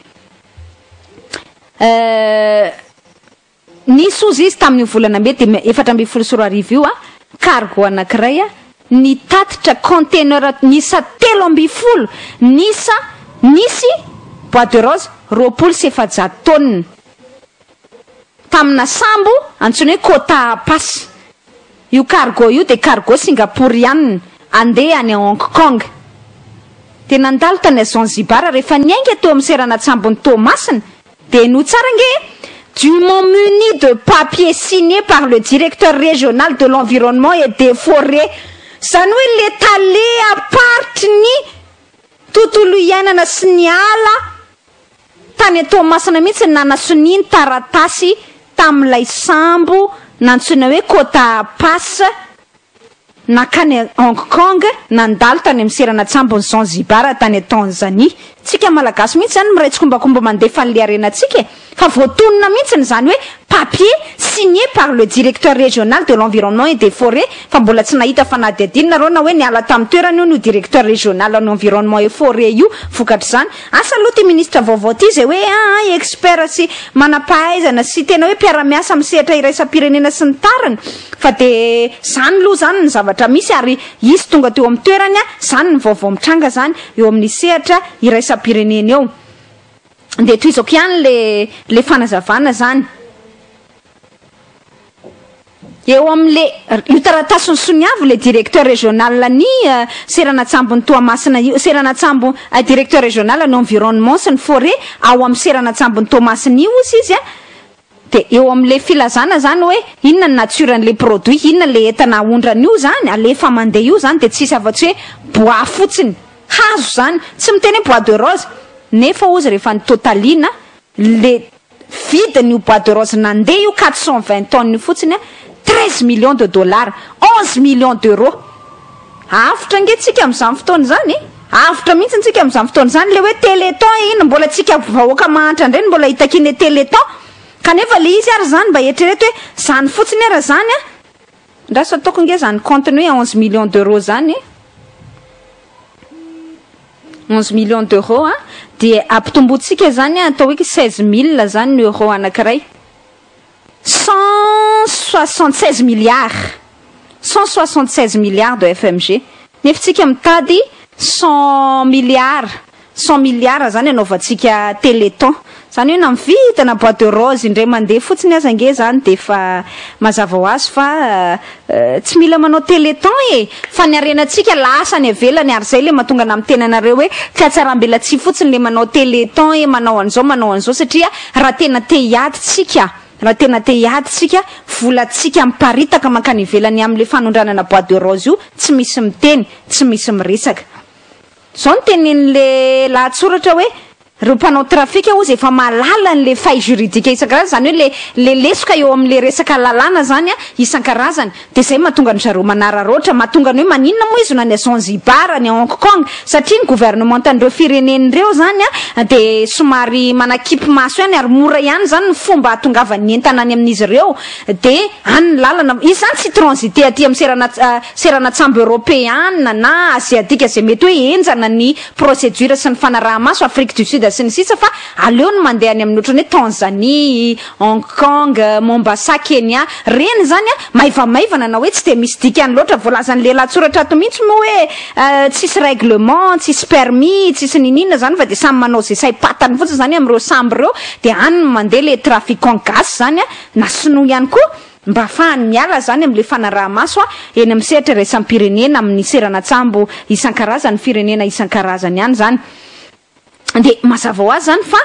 uh, nisy ozy izy tamin'ny volana me de efatra amby folo sy roa arivo io a cargo anankiray a ny tatitra conteneur nisa telo amby folo nisa nisy bois de rose roapolo sy efajato tonne tamina sambo antsoina hoe quota passe io cargo io de cargo singapourianina andeha any Hong Kong de nandalo tany Zanzibar rehefa niainga teo amin'ny seranatsambony Tomasina de no tsara nge dûment muni de papier signé par le directeur régional de l'environnement et des forêts zany hoe le tale aparty ny tontolo iainana sy ny ala tany Tomasina mihitsy nanasoniny taratasy tam'ilay sambo nantsoina hoe quota passe nakany Hong Kong nandalo tany amin'ny seranatsambony Zanzibar tany Tanzanie tsika malagasy mihitsy zany miray tsokombakomba mandefa an'le arenatsika fa voatonona mihitsy zany hoe papier signé par le directeur régional de l'environnement et des forêts fa mbola tsy nahita fanadihadinina reo na hoe niala tamin'ny toerana io no directeur régional en environnement et forêt io vokatra zany asa aloha ty ministre vaovao ty zay hoe ah expert sy manampahaizana sy tena hoe mpiara-miasa amin'ny sehatra iraisam-pirenena sy ny tariny fa de zany loha zany ny zavatra misy ary izy tonga teo amin'ny toerany a zany ny vaovao mitranga zany eo amin'ny sehatra iraisam-pirenena eo de toizako ihany le le fanazavana zany eo am'le io taratasiny soniavo le directeur régional ny uh, seranatsambo ny Toamasina io seranatsambo uh, directeur régional ny environnement sy ny forêt ao am seranatsambo ny Toamasina io izy izy a de eo am'le filazana zany hoe inona ny nature an'le produit inona le entana ondrany io zany alefa mandeha io zany de tsisy afatsy hoe bois fotsiny hazo zany tsy miteny bois de rose nefa ozy rehefa ny totalina le vidiny io bois de rose nandeha io quatre cent vingt tonnes fotsiny treize millions de dollars onze millions d'euros afitra ngeitsika am'izany fotoana zany afitra mihitsy ntsika am'izany fotoana zany le hoe téléthon iny mbola tsika vahoaka mahantra ndreny mbola hitakiny téléthon kanefa le izy ary zany mba eritrereto hoe zany fotsiny ara zany a ndraso ataoko nge zany compteny hoe onze millions d'euros zany onze millions d'euros a de ampitombotsika zany atao hoe seize mille zany ny euro anankiray cent soixante-seize milliards cent soixante-seize milliards de F M G nefa tsika mitady cent milliards cent milliards zany anaovantsika téléthon zany hoe na mivita na bois de rose indray mandeha fotsiny aza nge zany de fa mazava ho azy fa uh, uh, tsy mila manao téléthon e fa ny arenantsika lasa ny avelany ary zay le mahatonga na miteny anareo hoe fiatsarambela tsy fotsiny le manao téléthon e manao an'izao manao an'izao satria raha tena te hiady tsika raha tena te hiady tsika volatsika miparitaka mankany ivelany am'le fanondranana bois de rose io tsy misy miteny tsy misy miresaka zao ny tenin'le lahatsoratra hoe reo mpanao trafika ozy efa malala n'le fay juridika isan-karazany zany hoe le le lesoka eo am'le resaka lalàna zany a isan-karazany de zay mahatonga ny zareo manararoatra mahatonga ny hoe maninona moa izy na ny Zanzibar ny Hong Kong satria ny gouvernement an'ireo firenen'ireo zany a de somary manakipy maso ihany ary mora ihany zany ny fomba ahatongavany entana any amin'izy ireo de any lalana izy zany tsy transité aty amin'ny serana uh, seranatsambo européenne na asiatika zay mety hoe enjana ny procédure sy ny fanaraha-maso Afrique du Sud sy ny sisa fa aleo ny mandeha any amin'ny ohatrany hoe Tanzanie, Hong Kong, Mombasa, Kenya reny zany a maivamaivana na hoe tsy de misy dikany loatra voalazan'le lahatsoratra ato mihitsy moa hoe uh, tsisy règlement tsisy permis tsisy ninina zany fa de samy manao zay say patany fotsiny zany am'ireo samby reo de any mandeha le trafiquant gas zany a na sinoa ihany koa mba afahany miala zany am'le fanaraha-maso a eny amin'ny sehatra raisam-pirenena amin'ny seranatsambo isan-karazany firenena isan-karazany ihany zany de mazava ho azy zany fa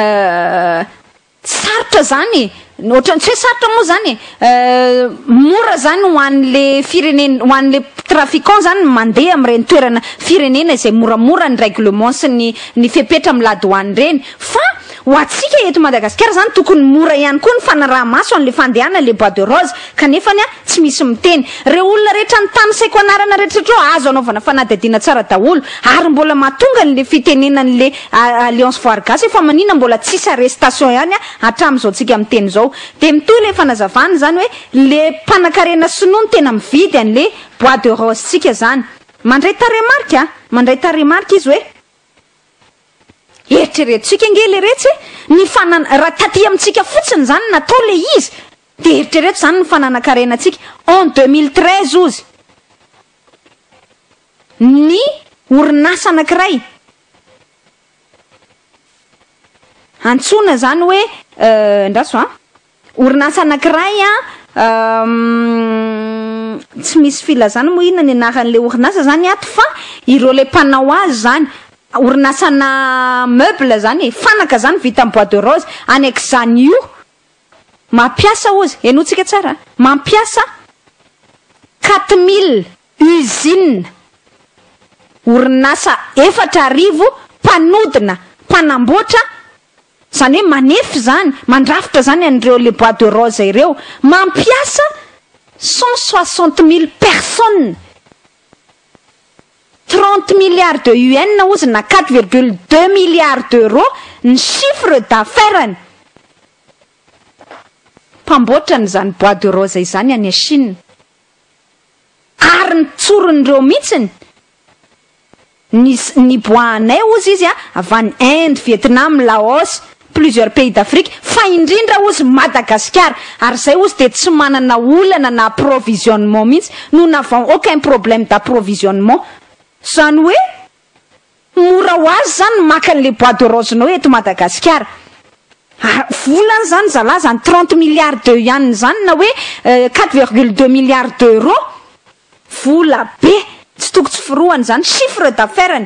uh, sarotra zany ohatrany tsy hoe sarotra moa zany uh, mora zany ho an'le firenena ho an'le trafiquant zany mandeha am'ireny toerana firenena izay moramora ny règlement sy ny ny fepetra amin'ny ladoany reny fa ho atsika eto Madagasikara zany tokony mora ihany koa ny fanaraha-maso an'le fandehana le bois de rose kanefa ny a tsy misy miteny reo olona rehetra ny tany saiko anarana rehetraretra azo anaovana fanadihadiana tsara daholo ary mbola mahatonga n'le fitenenan'le alliance voargasy efa manina mbola tsisy arrestation ihany a hatram'izao tsika miteny zao de mitoy le fanazavany zany hoe le mpanakarena sinoa ny tena mividy an'le bois de rose tsika zany mandray taremarky a mandray taremarky izy hoe eritreretintsika nge le retsy ny fanan raha taty amintsika fotsiny zany natao le izy de eritrereto zany ny fananakarenantsika en deux mille treize ozy ny orinasa anankiray antsona zany hoe uh, ndraso a orinasa anankiray a um, tsy misy filazany moa inona ny anaran'le orinasa zany ato fa ireo le mpanao azy zany orinasana meuble zany fanaka zany vita amin'ny bois de rose anaiky zany io mampiasa ozy enotsika tsara mampiasa quatre mille usine orinasa efatra arivo mpanodina mpanamboatra zany hoe manefy zany mandrafitra zany an'ireo le bois de rose ireo mampiasa cent soixante mille personnes trente milliards de U N ozy na quatre virgule deux milliards d'euros ny chiffre d'affaires mpamboatrany zany bois de rose izany any Chine ary ny tsoron'ireo mihitsiny ny, ny bois anay ozy izy a avany Inde, Vietnam, Laos plusieurs pays d'Afrique fa indrindra ozy Madagascar ary zay ozy de tsy manana olana na approvisionnement mihitsy nous n'avons aucun problème d'approvisionnement zany hoe mora ho azy zany maka an'le bois de rose nao eto Madagasikara volany zany zala zany trente milliards de yuan zany na hoe quatre virgule deux milliards d'euros vola be tsy toko tsy firohany zany chiffre d'affaires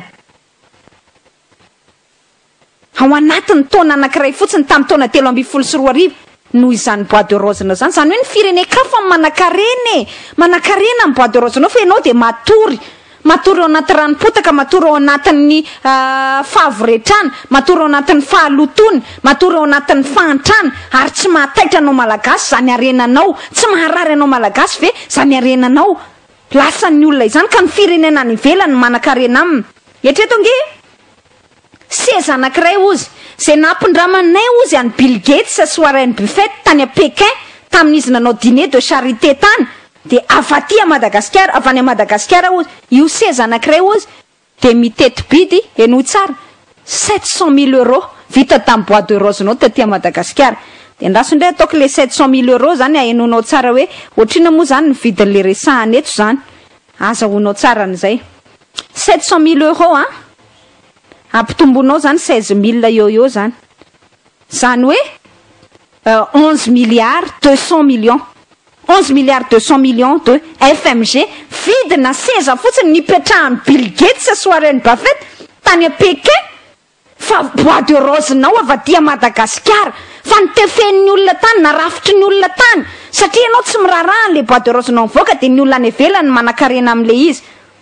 ao anatin'ny taona anankiray fotsiny tamin'ny taona telo amby folo sy roa arivo noho izany bois de rose na zany zany hoe ny firenen-kafa manan-karena manan-karena amin'ny bois de rose nao fa ianao de matory matory ao anaty ranom-potaka matory ao anatin'ny fahavoretrana matory ao anatin'ny fahalotony matory ao anatin'ny fahantrana ary tsy mahataitra anao malagasy zany arenanao tsy maharary anao malagasy ve zany arenanao lasan'ny olona izany ka ny firenena any ivelany manan-karena aminy etreto nge seza anankiray ozy zay nampidramanay ozy any Bill Gates sy Warren Buffett tany a Pékin tamin'izy nanao dîner de charité tany de avaty a Madagasikara avy any a Madagasikara ozy io seza anankiray ozy de mitety bidy eno tsara sept cent mille euros vita tamin'ny bois de rose nao taty a Madagasikara de ndrasindray ataoko le sept cent mille euros zany ahenonao tsara hoe ohatrina moa zany ny vidin'le resahany eto zany azahoanao tsara an'izay sept cent mille euros a ampitombonao zany seize mille eo eo zany zany hoe onze milliards deux cent millions onze milliards deux cent millions de F M G vidina seza fotsiny nipetrahan'ny Bill Gates sy Warren Buffett tany a Pékin fa bois de rose nao avaty a Madagasikara fa nitefen'ny olona tany narafitry ny olona tany satria ianao tsy miraraha le bois de rose nao mivoaka de ny olona any ivelany manan-karena am'le izy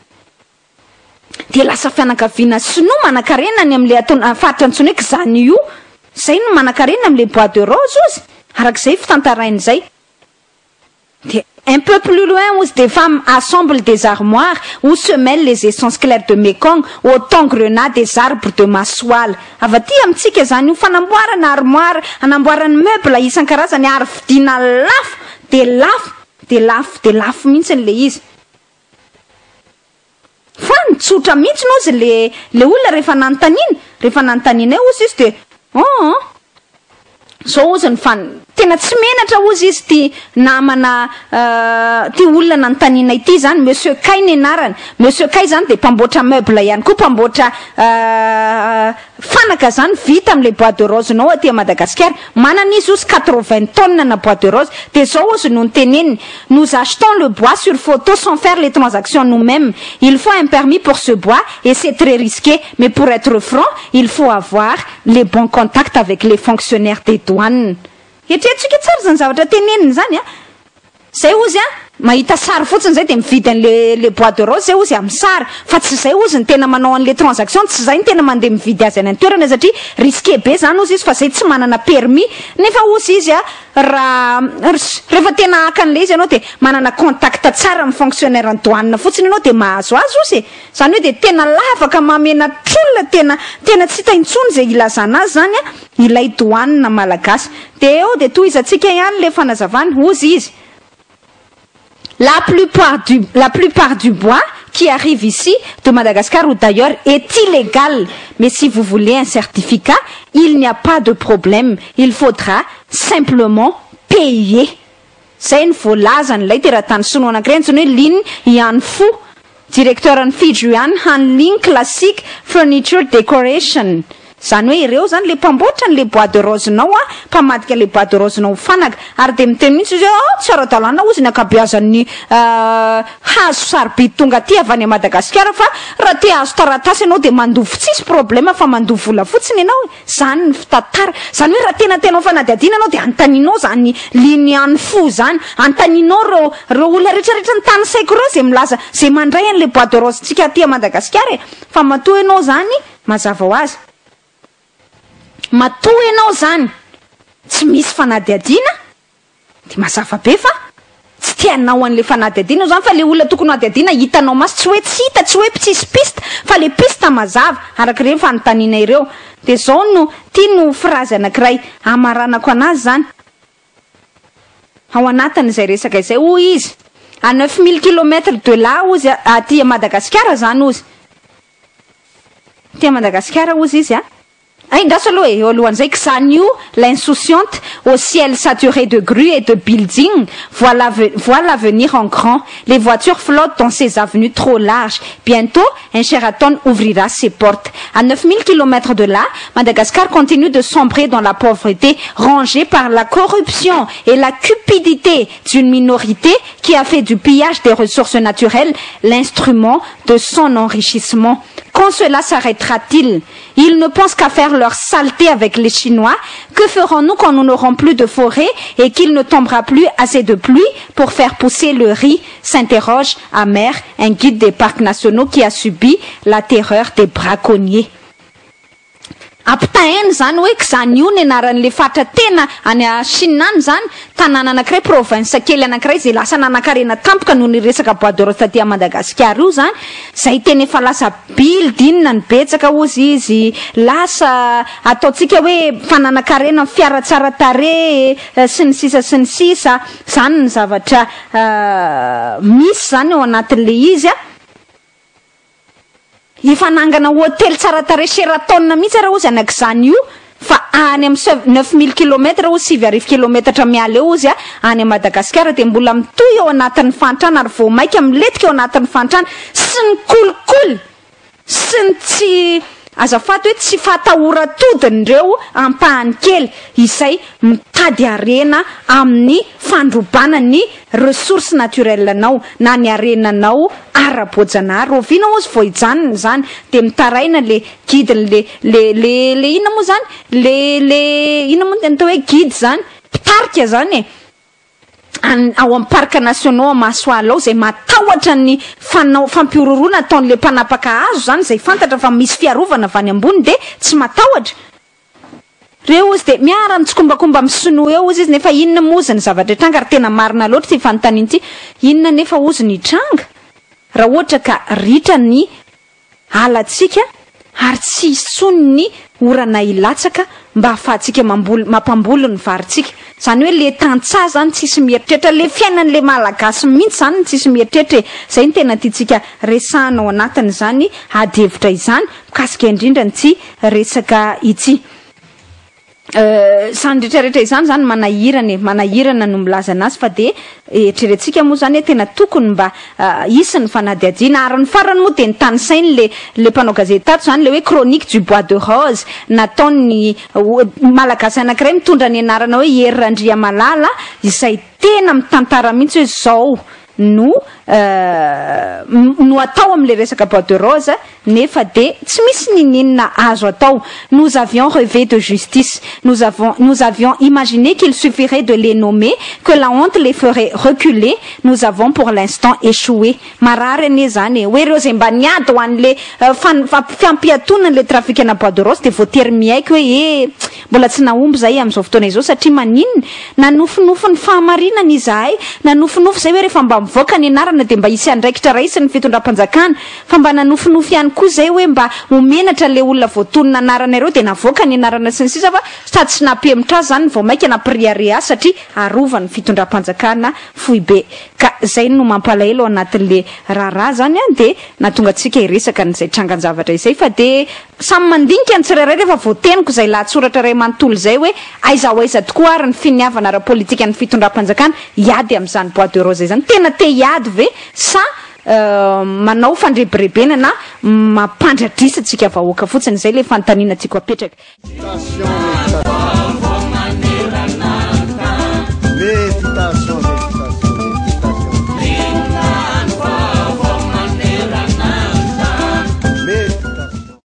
de lasa fianakaviana sinoa manan-karena ny am'le atao faritra antsony hoe zany io zay no manan-karena am'le bois de rose ozy arak'izay fitantarain'izay de un peu plus loin ozy des femmes assemblent des armoires où se mêlent les essences claires de Mekong autant grenades des arbres de Massoala avaty amitsika zany io fanamboarana armoire anamboarany meuble isan-karazany ary vidina lafo de lafo de lafo de lafo mihitsy le izy fa nitsotra mihitsy no izy le le olona rehefa nanontaniana rehefa nanontaniana ozy izy de oh so ozy ny fan tena tsy menatra ozy izy ty namana ty olona nanontaniana ity zany monsieur Kay ny anarany monsieur Kay zany de mpamboatra meuble ihany koa mpamboatra fanaka zany vita am'le bois de rose nao aty Madagasikara manana izy ozy quatre-vingts tonnes na bois de rose de zao ozy no niteneniny nous achetons le bois sur photo sans faire les transactions nous-mêmes il faut un permis pour ce bois et c'est très risqué mais pour être franc il faut avoir les bons contacts avec les fonctionnaires des douanes etretsika tsara zany zavatra teneniny zany a zay ozy a mahita sary fotsiny zay de mividy an'le le bois de rose zay ozy amin'ny sary fa tsy zay ozy ny tena manao an'le transaction tsy zay ny tena mandeha mividy azy any any toerana satria risqué be zany ozy izy fa zay tsy manana permis nefa ozy izy a raha rehefa tena haka an'le izy ianao de manana contact tsara amin'ny fonctionnaire ny douane fotsiny ianao de mahazo azy ozy zany hoe de tena lavaka mamena trolona tena tena tsy hita intsony zay ilazana azy zany a ilay douane na malagasy de eo de tohizatsika ihany le fanazavany ozy izy La plupart du, la plupart du bois qui arrive ici, de Madagascar ou d'ailleurs, est illégal. Mais si vous voulez un certificat, il n'y a pas de problème. Il faudra simplement payer. C'est une volazan. Là, il y a un son on a créé une ligne, il y a un fou. Directeur en Fijuan, handling classique furniture decoration. Zany hoe ireo zany le mpamboatra ny le bois de rose nao a mpamadika le bois de rose nao fanaka ary de miteny mihitsy izy oh tsy ara-dalàna ozy ny akabeazan'ny hazo sarobidy tonga aty avy any Madagasikara fa raha te hazo taratasy ianao de mandofo tsisy problema fa mandofo vola fotsiny ianao zany ny fitantara zany hoe raha tena tenao fanadihadiana anao de antaninao zany liny any fo zany antaninao reo reo olona rehetrarehetra ny tany saiko reo zay milaza zay mandray an'le bois de rose tsika aty Madagasikara fa matoa ianao zany mazava ho azy matoa ianao zany tsy misy fanadihadiana de mazava be fa tsy tianao an'le fanadihadiana zany fa le olona tokony adihadiana hitanao masy tsy hoe tsy hita tsy hoe tsisy piste fa le piste mazava arak'ireny fanontaniana ireo de zao no tia no phrase anankiray amaranako anazy zany ao anatin'izay resaka izay hoy izy à neuf mille kilomètres de là ozy aty Madagasikara zany ozy ty Madagasikara ozy izy a aindrasa aloha e eo alohan'izay que zany io l'insouciante au ciel saturé de grues et de buildings voilà voit l'avenir en grand. Les voitures flottent dans ces avenues trop larges. Bientôt un Sheraton ouvrira ses portes. À neuf mille kilomètres de là, Madagascar continue de sombrer dans la pauvreté, rongée par la corruption et la cupidité d'une minorité qui a fait du pillage des ressources naturelles l'instrument de son enrichissement. Quand cela s'arrêtera-t-il? Ils ne pensent qu'à faire leur saleté avec les Chinois. Que ferons-nous quand nous n'aurons plus de forêt et qu'il ne tombera plus assez de pluie pour faire pousser le riz? S'interroge amer un guide des parcs nationaux qui a subi la terreur des braconniers. Ampitahainy zany hoe k zany io ny anaran'le fatra tena any a Chine any zany tanàna anankiray province kely anankiray zay lasa nanakarena tampoka noho ny resaka bois de rose taty Madagasikara io zany zay tena efa lasa building ny betsaka ozy izy lasa ataotsika hoe fananakarena fiara tsara tare sy ny sisa sy ny sisa zany ny zavatra uh, misy zany ao anatin'le izy a efa nangana hôtel tsara tare Sheraton mihitsy raha ozy anak'izany io fa any amin'ny neuf mille kilomètres ou sivy arivo kilomètres miala eo ozy a any a Madagasikara dia mbola mitoy eo anatin'ny fantrana ary vao maika miletika eo anatin'ny fantrana sy ny kolikoly sy ny tsy azafady hoe tsy fatahoratodin'ireo ampahany kely izay mitady arena amin'ny fandrobana ny ressources naturelles anao na ny arenanao ara-boajanahary rovina ozy vao hijanona zany dia mitaraina le guide le le le le ina moa zany le le ina moa tena atao hoe guide zany mpitarika zany e ao amin'ny parc nationaux a Masoala ao zay matahotra ny fanao fampiororona ataon'le mpanapaka hazo zany zay fantatra fa misy fiarovana avy any ambony dia tsy matahotra reo ozy dia miara mitsokombakomba amin'ny sinoa eo ozy izy nefa inona moa ozy ny zavatra hitranga ary tena marina loatra ty fanontaniana ity inona nefa ozy ny hitranga raha ohatra ka ritra ny alatsika ary tsy hisony ny orana ilatsaka mba ahafahantsika mampambolo ny varitsika zany hoe le tantsaha zany tsisy mieritreritra le fiainan'le malagasy mihitsy zany tsisy mieritreritra zay ny tena tiatsika resahana ao anatiny zany ady hevitra izany mikasika indrindra ny resaka ity zany rehetrarehetra izany zany manahirana manahirana no milaza anazy fa dia eritreretintsika moa zany hoe tena tokony mba isy ny fanadiadiana ary ny farany moa dia ny tany sainy le le mpanao gazety tato zany le hoe chronique du bois de rose nataony malagasy anankiray mitondra ny anarana hoe Hery Randriamalala izay tena mitantara mihitsy hoe zao no no atao amin'le resaka bois de rose nefa dia tsy misy ninina azo atao. Nous avions rêvé de justice, nous avons nous avions imaginé qu'il suffirait de les nommer, que la honte les ferait reculer. Nous avons pour l'instant échoué. Marary ane zany hoe ireo zay mba niady ho an'le fampiatonan'le trafikana bois de rose dia voatery miaiky hoe e mbola tsy nahomby zay amin'izao fotoana izao satria maninona nanofinofo ny fahamarinana izahay nanofinofo zay hoe rehefa mba mivoaka ny anarana dia mba hisy andraikitra raisy ny fitondram-panjakana fa mba nanofinofo ihany koa zay hoe mba homenatra le olona voatonina anarana ireo dia navoaka ny anarana sy ny sisa fa sady tsy nampihemitra azy zany vao maika napriarea satria arovany fitondram-panjakana fohy be ka zay no mampalahelo anatin'le raharaha zany a dia natonga antsika hiresaka n'izay trangan-javatra izay fa dia samy mandinika ny tsirairay rehefa voateniko izay lahatsoratra ray manontolo zay hoe aiza ho aiza tokoa ary ny finiavana ara-politika ny fitondram-panjakana hiady amin'izany bois de rose zany tena te hiady ve sa Uh, manao fandrebirebena na mampandradrisa tsika vahoaka fotsiny zay le fanontaniana tiako apetraka.